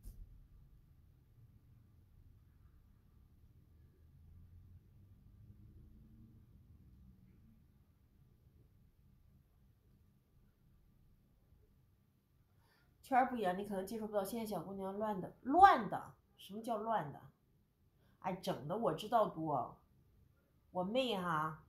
圈不一样，你可能接触不到。现在小姑娘乱的乱的，什么叫乱的？哎，整的我知道多。我妹哈，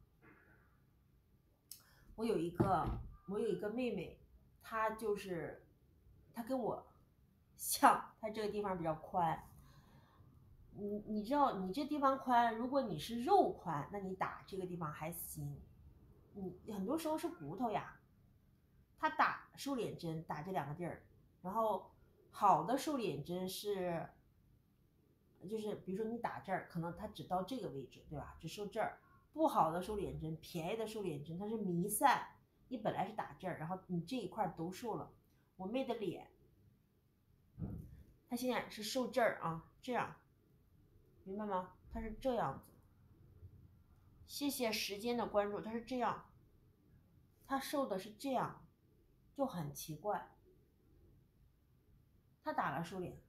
我有一个我有一个妹妹，她就是她跟我像，她这个地方比较宽， 你你知道你这地方宽，如果你是肉宽，那你打这个地方还行。你很多时候是骨头呀，他打瘦脸针打这两个地儿，然后好的瘦脸针是，就是比如说你打这儿，可能它只到这个位置，对吧？只瘦这儿。不好的瘦脸针，便宜的瘦脸针，它是弥散。你本来是打这儿，然后你这一块都瘦了。我妹的脸，她现在是瘦这儿啊，这样，明白吗？她是这样子。谢谢时间的关注，她是这样，她瘦的是这样，就很奇怪。她打了瘦脸，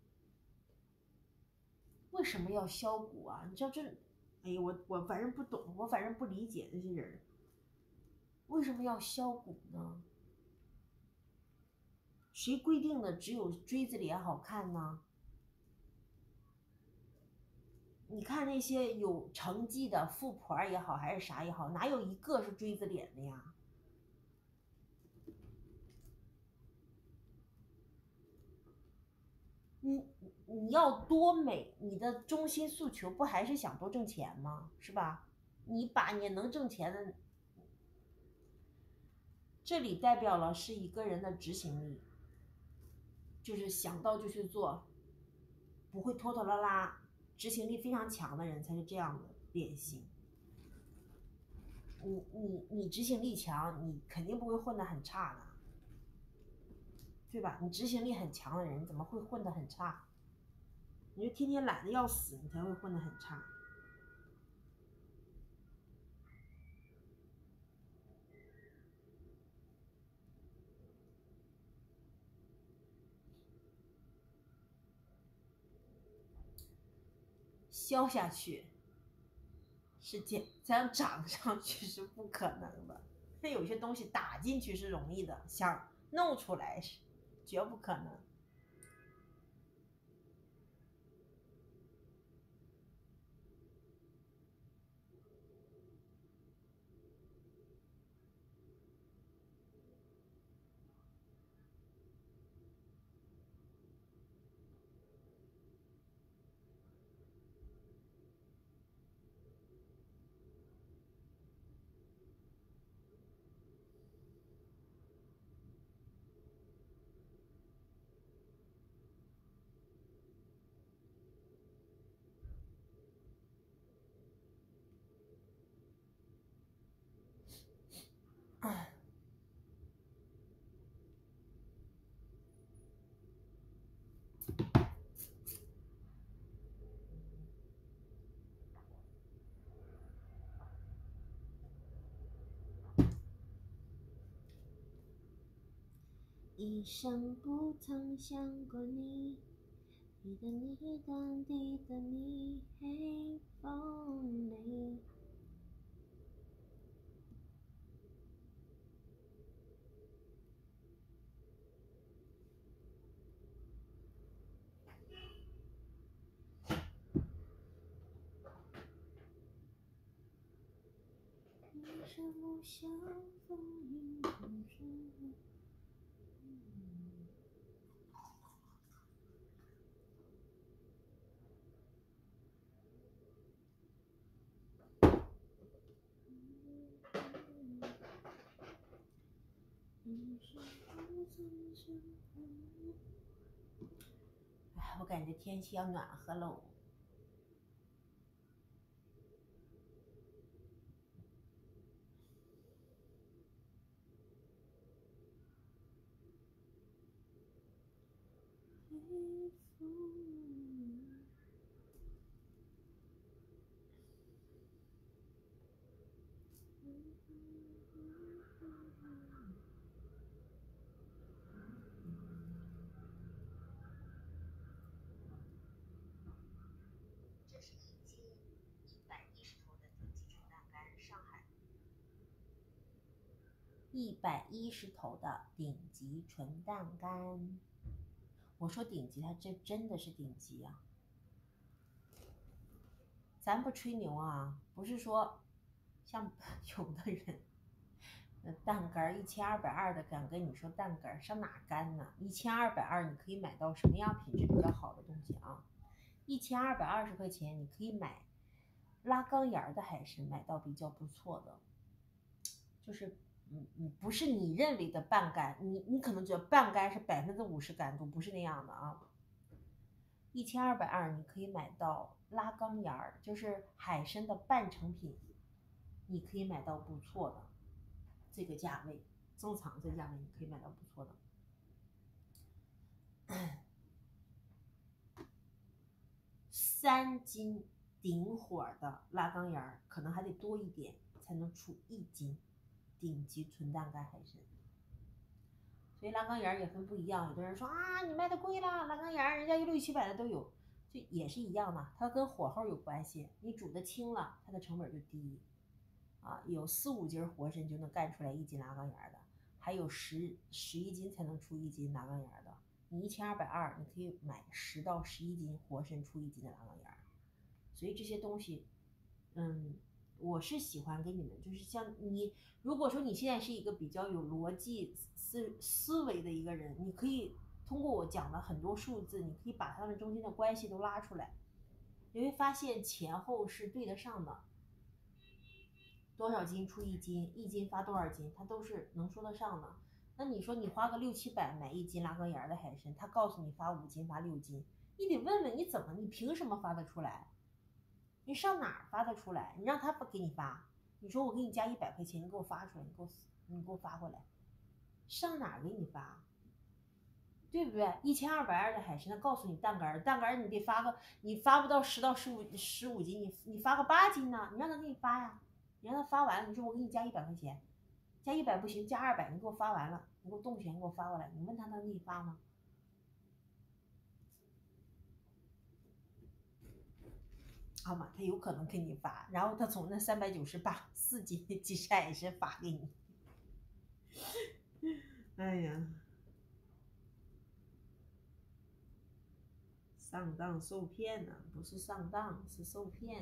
为什么要削骨啊？你知道这，哎呀，我我反正不懂，我反正不理解这些人为什么要削骨呢？谁规定的只有锥子脸好看呢？你看那些有成绩的富婆也好，还是啥也好，哪有一个是锥子脸的呀？你你要多美，你的中心诉求不还是想多挣钱吗？是吧？你把你能挣钱的，这里代表了是一个人的执行力，就是想到就去做，不会拖拖拉拉，执行力非常强的人才是这样的脸型。你你你执行力强，你肯定不会混得很差的，对吧？你执行力很强的人怎么会混得很差？你就天天懒得要死，你才会混得很差。消下去是简，想长上去是不可能的。那有些东西打进去是容易的，想弄出来是绝不可能。唉，一生不曾想过你，你的你的你的你，黑风里。一生不相逢应空知。哎，我感觉天气要暖和喽。这是一斤一百一十头的顶级纯蛋干，上海。一百一十头的顶级纯蛋干，我说顶级，它这真的是顶级啊！咱不吹牛啊，不是说像有的人，蛋干一千二百二的敢跟你说蛋干上哪干呢？一千二百二你可以买到什么样品质比较好的东西啊？ 一千二百二十块钱，你可以买拉钢沿的海参，买到比较不错的，就是嗯嗯，不是你认为的半干，你你可能觉得半干是百分之五十干度，不是那样的啊。一千二百二你可以买到拉钢沿儿，就是海参的半成品，你可以买到不错的，这个价位，正常这个价位你可以买到不错的。三斤顶火的拉钢沿儿，可能还得多一点才能出一斤顶级纯单干海参。所以拉钢沿也分不一样，有的人说啊，你卖的贵啦，拉钢沿人家有六七百的都有，就也是一样嘛，它跟火候有关系，你煮的轻了，它的成本就低。啊，有四五斤活参就能干出来一斤拉钢沿的，还有十十一斤才能出一斤拉钢沿的。你一千二百二，你可以买十到十一斤活参出一斤的拉钢沿。所以这些东西，嗯，我是喜欢给你们，就是像你，如果说你现在是一个比较有逻辑思思维的一个人，你可以通过我讲的很多数字，你可以把它们中间的关系都拉出来，你会发现前后是对得上的。多少斤出一斤，一斤发多少斤，它都是能说得上的。那你说你花个六七百买一斤拉钢沿的海参，他告诉你发五斤发六斤，你得问问你怎么，你凭什么发得出来？你上哪儿发得出来？你让他给你发，你说我给你加一百块钱，你给我发出来，你给我你给我发过来，上哪儿给你发？对不对？一千二百二的海参，他告诉你蛋干，蛋干你得发个，你发不到十到十五十五斤，你你发个八斤呢？你让他给你发呀，你让他发完了，你说我给你加一百块钱，加一百不行，加二百，你给我发完了，你给我动钱给我发过来，你问他能给你发吗？好嘛，他有可能给你发，然后他从那三百九十八四斤的鸡翅海参发给你。哎呀，上当受骗呢、啊，不是上当，是受骗。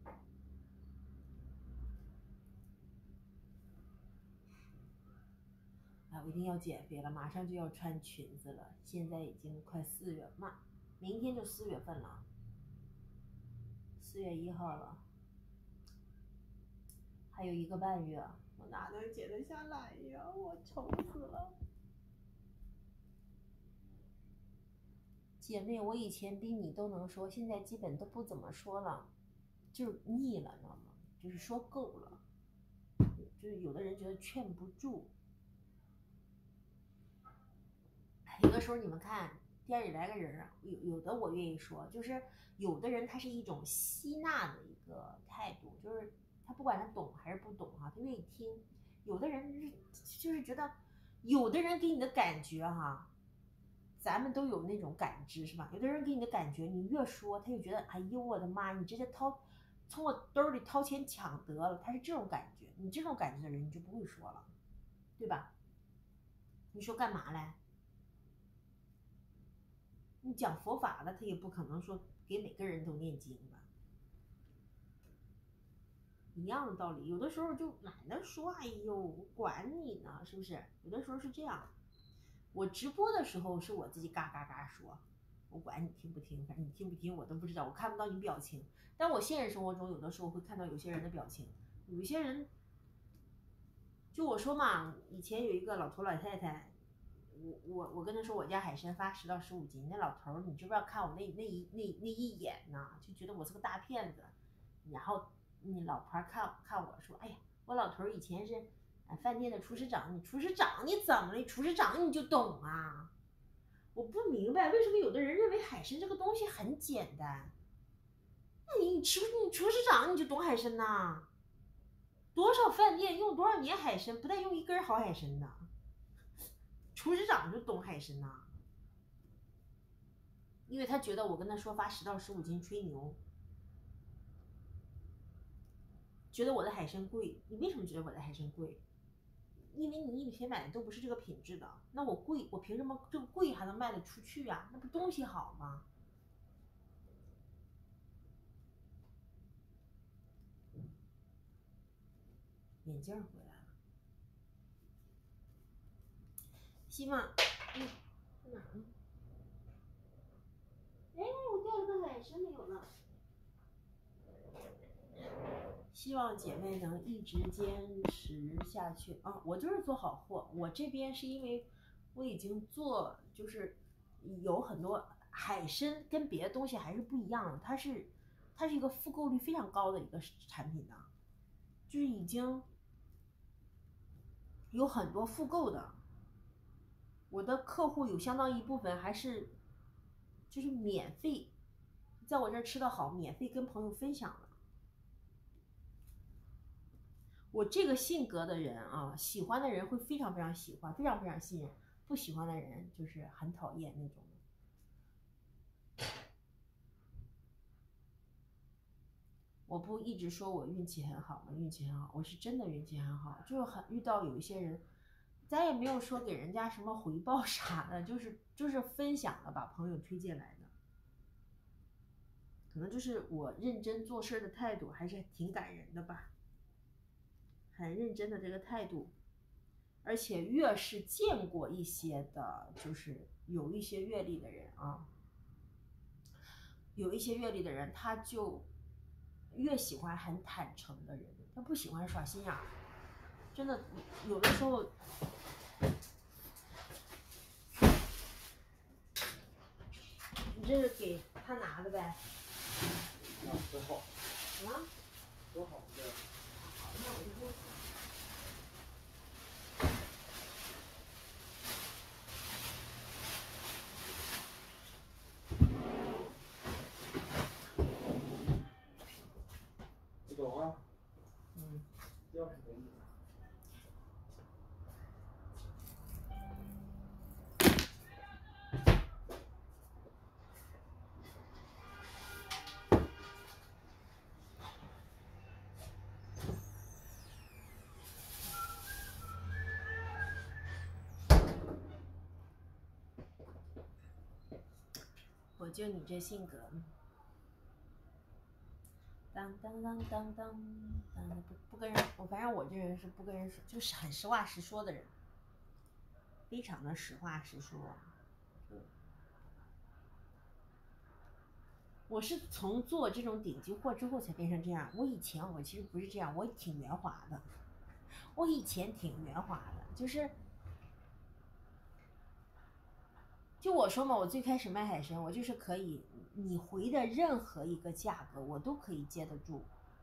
哎，我一定要减肥了，马上就要穿裙子了。现在已经快四月嘛，明天就四月份了，四月一号了，还有一个半月，我哪能减得下来呀？我愁死了。姐妹，我以前比你都能说，现在基本都不怎么说了，就是腻了，你知道吗？就是说够了，就是有的人觉得劝不住。有的时候你们看店里来个人啊，有有的我愿意说，就是有的人他是一种吸纳的一个态度，就是他不管他懂还是不懂哈、啊，他愿意听。有的人就是就是觉得，有的人给你的感觉哈、啊，咱们都有那种感知是吧？有的人给你的感觉，你越说他就觉得，哎呦我的妈，你直接掏从我兜里掏钱抢得了，他是这种感觉。你这种感觉的人你就不会说了，对吧？你说干嘛嘞？你讲佛法的，他也不可能说给每个人都念经吧，一样的道理。有的时候就懒得说，哎呦，我管你呢，是不是？有的时候是这样。我直播的时候是我自己嘎嘎嘎说，我管你听不听，反正你听不听我都不知道，我看不到你表情。但我现实生活中有的时候会看到有些人的表情，有一些人，就我说嘛，以前有一个老头老太太。我我我跟他说我家海参发十到十五斤，那老头儿你知不知道看我那那一那那一眼呢，就觉得我是个大骗子。然后你老婆看看我说，哎呀，我老头儿以前是饭店的厨师长，你厨师长你怎么了？厨师长你就懂啊？我不明白为什么有的人认为海参这个东西很简单。那你厨你厨师长你就懂海参呐？多少饭店用多少年海参，不带用一根好海参的。厨师长就懂海参呐，因为他觉得我跟他说发十到十五斤吹牛，觉得我的海参贵。你为什么觉得我的海参贵？因为你以前买的都不是这个品质的，那我贵，我凭什么这个贵还能卖得出去啊？那不东西好吗？眼镜回来了，希望，嗯，哪呢？哎，我掉了个海海参没有了。希望姐妹能一直坚持下去啊！我就是做好货，我这边是因为我已经做，就是有很多海参跟别的东西还是不一样的，它是它是一个复购率非常高的一个产品呢，就是已经有很多复购的，我的客户有相当一部分还是就是免费在我这儿吃的好，免费跟朋友分享的。我这个性格的人啊，喜欢的人会非常非常喜欢，非常非常信任；不喜欢的人就是很讨厌那种的。我不一直说我运气很好吗？运气很好，我是真的运气很好，就是很遇到有一些人，咱也没有说给人家什么回报啥的，就是就是分享了，把朋友推荐来的。可能就是我认真做事的态度还是挺感人的吧。很认真的这个态度，而且越是见过一些的，就是有一些阅历的人啊，有一些阅历的人，他就越喜欢很坦诚的人，他不喜欢耍心眼儿。真的，有的时候，你这是给他拿的呗？ 啊，多好。 啊？ 多好的。 好，那我就。 走啊。 嗯。 钥匙给你。 我就你这性格。当当当当当当，不不跟人，我反正我这人是不跟人说，就是很实话实说的人，非常的实话实说。我是从做这种顶级货之后才变成这样，我以前我其实不是这样，我挺圆滑的，我以前挺圆滑的，就是就我说嘛，我最开始卖海参，我就是可以，你回的任何一个价格，我都可以接得住。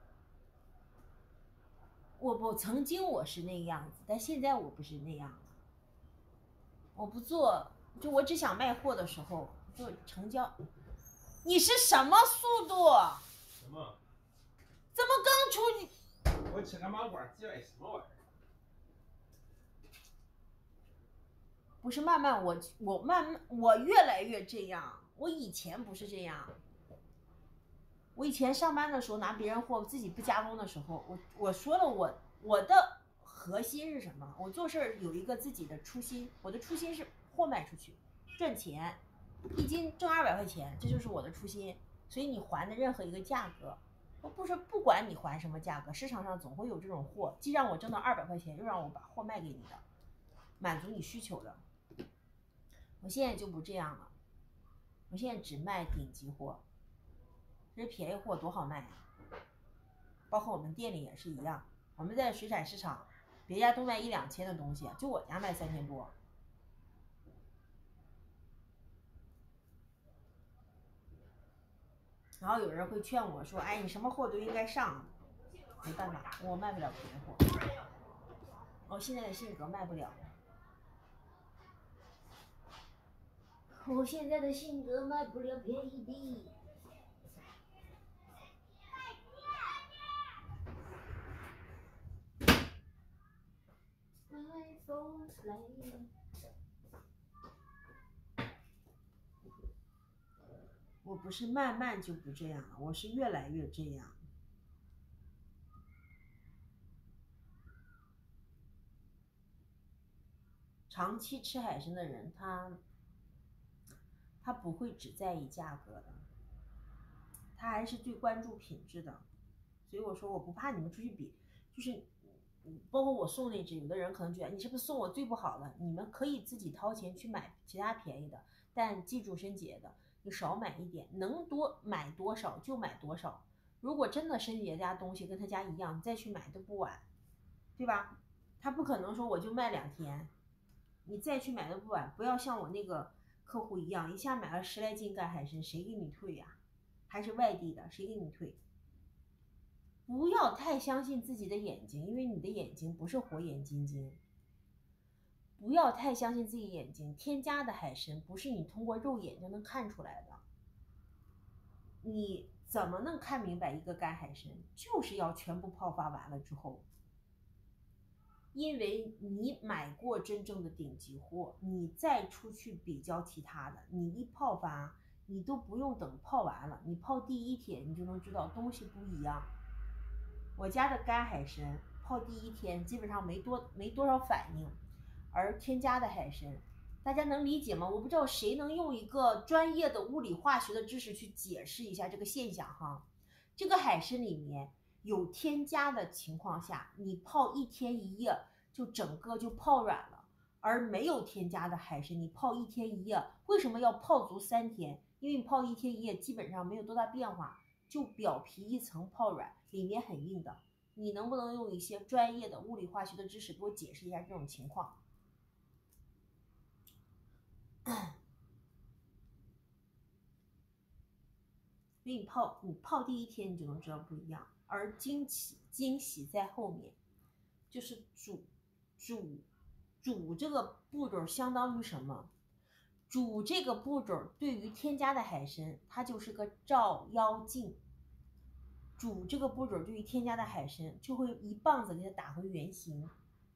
我我曾经我是那个样子，但现在我不是那样了。我不做，就我只想卖货的时候就成交。你是什么速度？ 什么？ 怎么刚出去？ 我吃个麻瓜鸡歪什么玩意儿？ 不是慢慢我我慢慢我越来越这样，我以前不是这样。我以前上班的时候拿别人货，自己不加工的时候，我我说了我我的核心是什么？我做事有一个自己的初心，我的初心是货卖出去，赚钱，一斤挣二百块钱，这就是我的初心。所以你还的任何一个价格，我不是不管你还什么价格，市场上总会有这种货，既让我挣到二百块钱，又让我把货卖给你的，满足你需求的。我现在就不这样了，我现在只卖顶级货。这便宜货多好卖呀、啊！包括我们店里也是一样，我们在水产市场，别家都卖一两千的东西，就我家卖三千多。然后有人会劝我说：“哎，你什么货都应该上。”没办法，我卖不了便宜货。我现在的性格卖不了。我现在的性格卖不了便宜的。我不是慢慢就不这样了，我是越来越这样。长期吃海参的人，他他不会只在意价格的，他还是最关注品质的。所以我说我不怕你们出去比，就是包括我送那只，有的人可能觉得你是不是送我最不好的？你们可以自己掏钱去买其他便宜的，但记住申姐的， 你少买一点，能多买多少就买多少。如果真的申姐家东西跟他家一样，你再去买都不晚，对吧？他不可能说我就卖两天，你再去买都不晚。不要像我那个客户一样，一下买了十来斤干海参，谁给你退呀？还是外地的，谁给你退？不要太相信自己的眼睛，因为你的眼睛不是火眼金睛。不要太相信自己眼睛，添加的海参不是你通过肉眼就能看出来的。你怎么能看明白一个干海参？就是要全部泡发完了之后，因为你买过真正的顶级货，你再出去比较其他的，你一泡发，你都不用等泡完了，你泡第一天你就能知道东西不一样。我家的干海参泡第一天基本上没多没多少反应，而添加的海参，大家能理解吗？我不知道谁能用一个专业的物理化学的知识去解释一下这个现象哈。这个海参里面有添加的情况下，你泡一天一夜就整个就泡软了，而没有添加的海参，你泡一天一夜，为什么要泡足三天？因为你泡一天一夜基本上没有多大变化，就表皮一层泡软，里面很硬的。你能不能用一些专业的物理化学的知识给我解释一下这种情况？所以你泡你泡第一天你就能知道不一样，而惊喜惊喜在后面，就是煮煮煮这个步骤相当于什么？煮这个步骤对于添加的海参，它就是个照妖镜。煮这个步骤对于添加的海参，就会一棒子给它打回原形。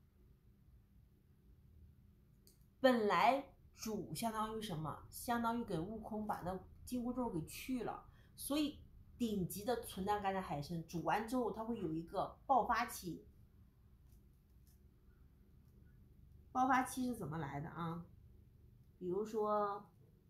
本来煮相当于什么？相当于给悟空把那紧箍咒给去了。所以顶级的纯蛋干的海参煮完之后，它会有一个爆发期。爆发期是怎么来的啊？比如说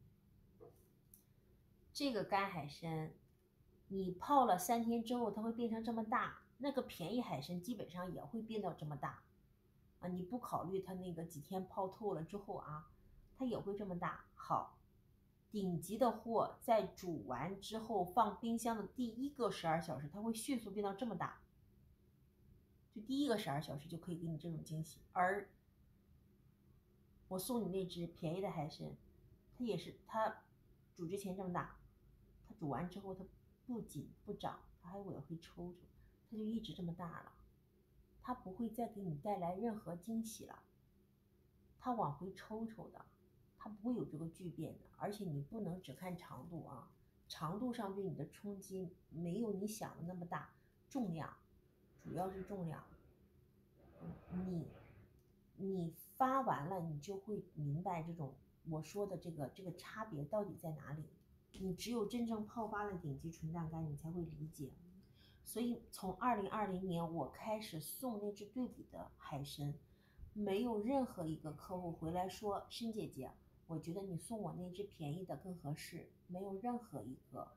这个干海参，你泡了三天之后，它会变成这么大。那个便宜海参基本上也会变到这么大啊！你不考虑它那个几天泡透了之后啊，它也会这么大。好。顶级的货在煮完之后放冰箱的第一个十二小时，它会迅速变到这么大，就第一个十二小时就可以给你这种惊喜。而我送你那只便宜的海参，它也是它煮之前这么大，它煮完之后它不仅不长，它还也会抽抽，它就一直这么大了，它不会再给你带来任何惊喜了，它往回抽抽的。它不会有这个巨变的，而且你不能只看长度啊，长度上对你的冲击没有你想的那么大，重量主要是重量。你你发完了，你就会明白这种我说的这个这个差别到底在哪里。你只有真正泡发了顶级纯蛋干，你才会理解。所以从二零二零年我开始送那只对比的海参，没有任何一个客户回来说申姐姐，我觉得你送我那只便宜的更合适，没有任何一个。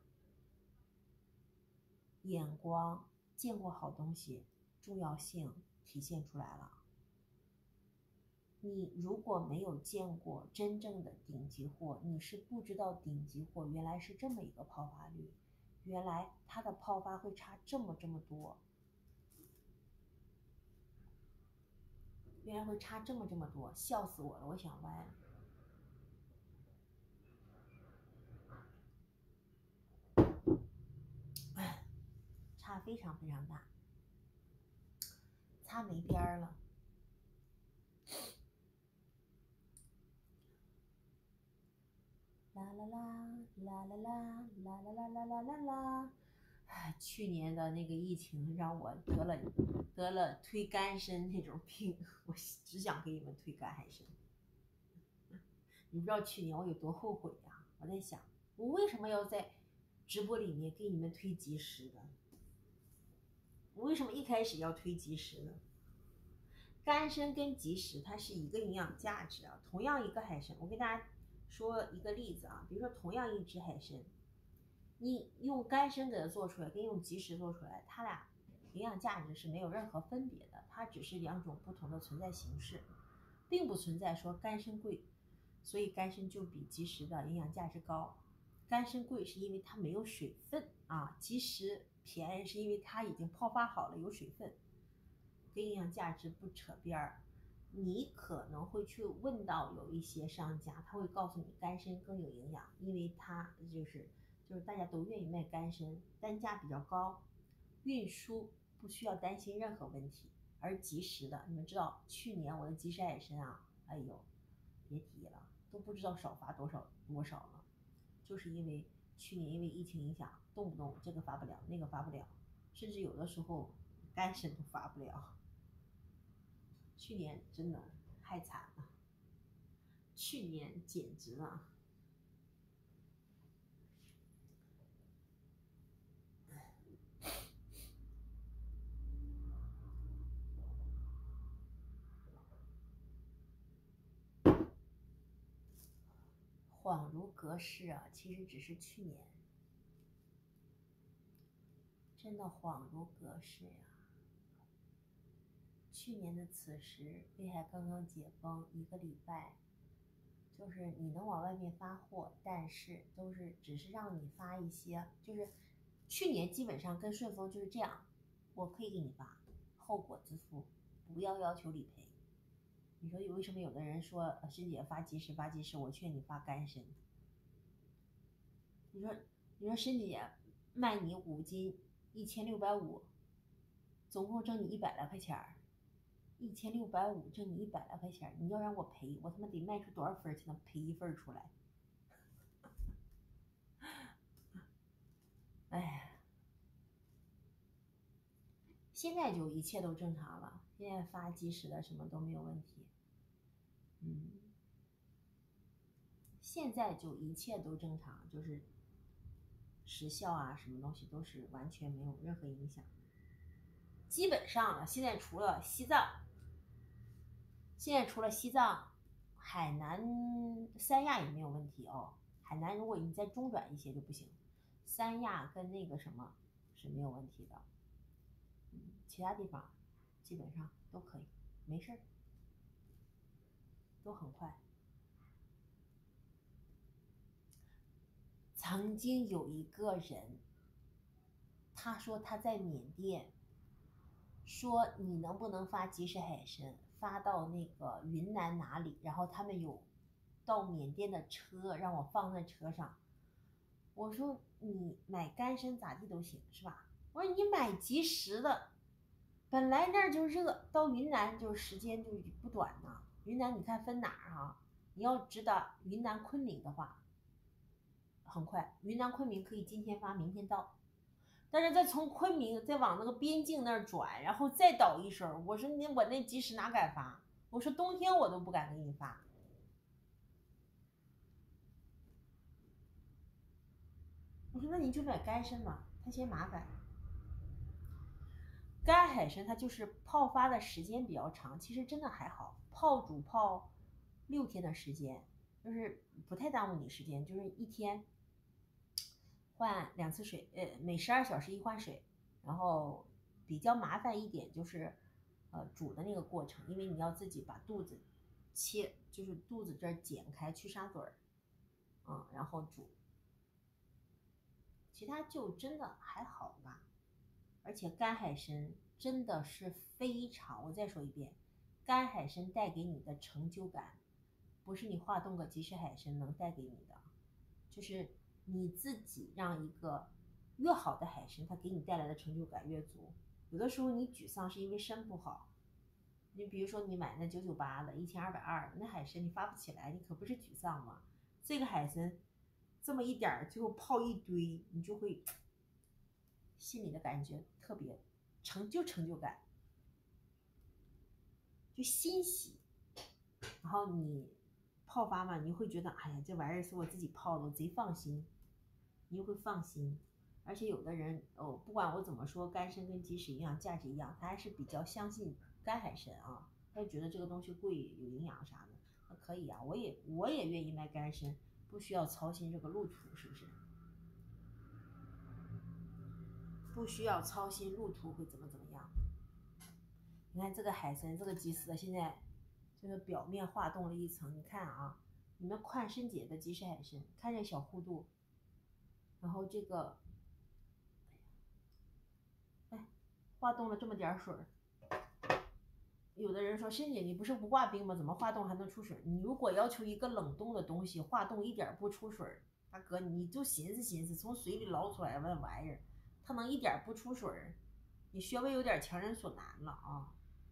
眼光见过好东西重要性体现出来了。你如果没有见过真正的顶级货，你是不知道顶级货原来是这么一个泡发率，原来它的泡发会差这么这么多，原来会差这么这么多，笑死我了，我想歪了。差非常非常大，擦没边儿了。啦啦啦啦啦啦啦啦啦啦啦啦啦！哎，去年的那个疫情让我得了得了推干参那种病，我只想给你们推干海参。你不知道去年我有多后悔呀、啊！我在想，我为什么要在直播里面给你们推及时的？我为什么一开始要推及时呢？干参跟及时它是一个营养价值啊，同样一个海参，我给大家说一个例子啊，比如说同样一只海参，你用干参给它做出来，跟用及时做出来，它俩营养价值是没有任何分别的，它只是两种不同的存在形式，并不存在说干参贵，所以干参就比及时的营养价值高。 干参贵是因为它没有水分啊，即使便宜是因为它已经泡发好了有水分，跟营养价值不扯边儿。你可能会去问到有一些商家，他会告诉你干参更有营养，因为它就是就是大家都愿意卖干参，单价比较高，运输不需要担心任何问题，而及时的。你们知道去年我的吉士海参啊，哎呦别提了，都不知道少发多少多少了，就是因为去年因为疫情影响，动不动这个发不了那个发不了，甚至有的时候干参都发不了。去年真的太惨了，去年简直了。恍如隔世啊，其实只是去年，真的恍如隔世呀。去年的此时，北海刚刚解封一个礼拜，就是你能往外面发货，但是都是只是让你发一些，就是去年基本上跟顺丰就是这样，我可以给你发，后果自负，不要要求理赔。你说为什么有的人说师姐发及时发及时，我劝你发干参。你说你说师姐卖你五斤一千六百五，总共挣你一百来块钱儿。一千六百五挣你一百来块钱，你要让我赔，我他妈得卖出多少份才能赔一份出来？哎呀，现在就一切都正常了，现在发及时的什么都没有问题。嗯，现在就一切都正常，就是时效啊，什么东西都是完全没有任何影响。基本上了，现在除了西藏。现在除了西藏、海南、三亚也没有问题哦。海南如果你再中转一些就不行，三亚跟那个什么是没有问题的。嗯，其他地方基本上都可以，没事儿，都很快。曾经有一个人，他说他在缅甸，说你能不能发及时海参？发到那个云南哪里，然后他们有到缅甸的车，让我放在车上。我说你买干参咋地都行是吧？我说你买及时的，本来那儿就热，到云南就是时间就不短呢。云南你看分哪儿啊？你要知道云南昆明的话，很快，云南昆明可以今天发明天到。但是再从昆明再往那个边境那儿转，然后再倒一手，我说你我那及时哪敢发？我说冬天我都不敢给你发。我说那你就买干参嘛，它嫌麻烦。干海参它就是泡发的时间比较长，其实真的还好，泡煮泡六天的时间，就是不太耽误你时间，就是一天换两次水，呃，每十二小时一换水，然后比较麻烦一点就是，呃，煮的那个过程，因为你要自己把肚子切，就是肚子这儿剪开去沙嘴儿，嗯，然后煮，其他就真的还好吧。而且干海参真的是非常，我再说一遍，干海参带给你的成就感，不是你化冻个及时海参能带给你的，就是你自己让一个越好的海参，它给你带来的成就感越足。有的时候你沮丧是因为参不好，你比如说你买那九九八的，一千二百二，那海参你发不起来，你可不是沮丧吗？这个海参这么一点儿，最后泡一堆，你就会心里的感觉特别成就成就感，就欣喜。然后你泡发嘛，你会觉得哎呀，这玩意儿是我自己泡的，我贼放心，你就会放心。而且有的人哦，不管我怎么说，干参跟及时营养价值一样，他还是比较相信干海参啊，他就觉得这个东西贵，有营养啥的，那可以啊，我也我也愿意卖干参，不需要操心这个路途，是不是？不需要操心路途会怎么怎么样。你看这个海参，这个及时的现在这个表面化冻了一层，你看啊，你们看参姐的及时海参，看这小弧度， 然后这个，哎，化冻了这么点水儿。有的人说申姐你不是不挂冰吗？怎么化冻还能出水？你如果要求一个冷冻的东西化冻一点不出水，大哥你就寻思寻思，从水里捞出来那玩意儿，它能一点不出水？你稍微有点强人所难了啊！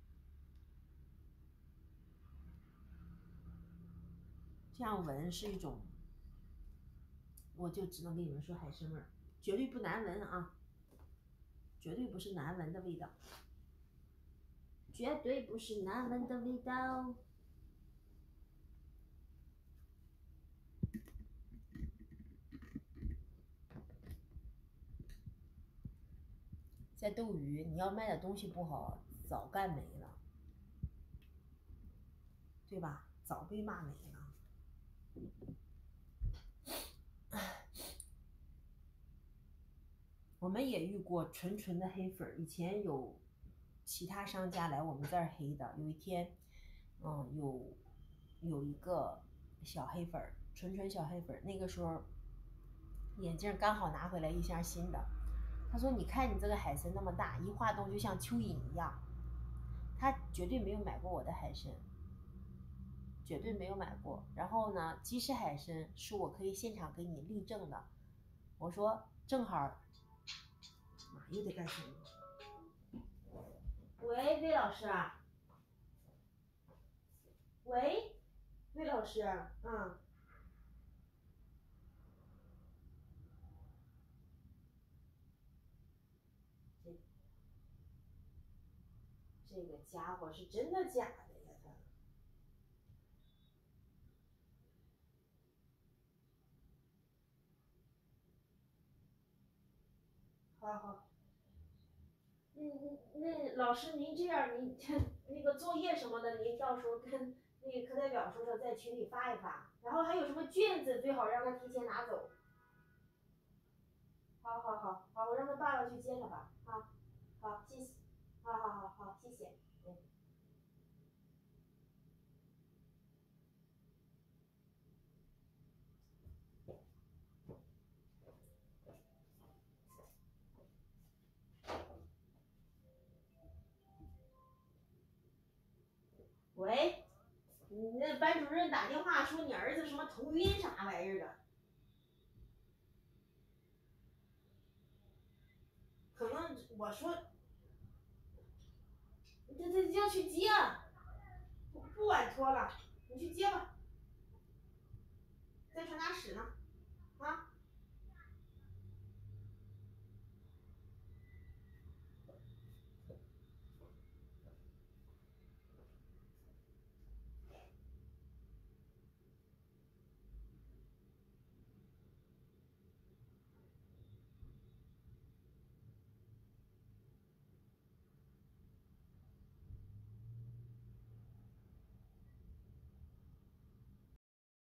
这样闻是一种，我就只能跟你们说海参味儿，绝对不难闻啊，绝对不是难闻的味道，绝对不是难闻的味道。在斗鱼，你要卖的东西不好，早干没了，对吧？早被骂没了。我们也遇过纯纯的黑粉，以前有其他商家来我们这儿黑的。有一天，嗯，有有一个小黑粉，纯纯小黑粉，那个时候眼镜刚好拿回来一箱新的。他说：“你看你这个海参那么大，一化冻就像蚯蚓一样。”他绝对没有买过我的海参，绝对没有买过。然后呢，鸡翅海参是我可以现场给你立证的。我说正好。妈又得干什么？喂，魏老师啊。喂，魏老师，嗯。这这个家伙是真的假的呀？他。好好。嗯，那老师您这样，您那个作业什么的，您到时候跟那个课代表说说，在群里发一发。然后还有什么卷子，最好让他提前拿走。好好好好，我让他爸爸去接他吧。啊，好，谢谢。好好好好，谢谢。嗯。喂，你那班主任打电话说你儿子什么头晕啥玩意儿的，可能我说，这这要去接，不不晚托了，你去接吧，在传达室呢。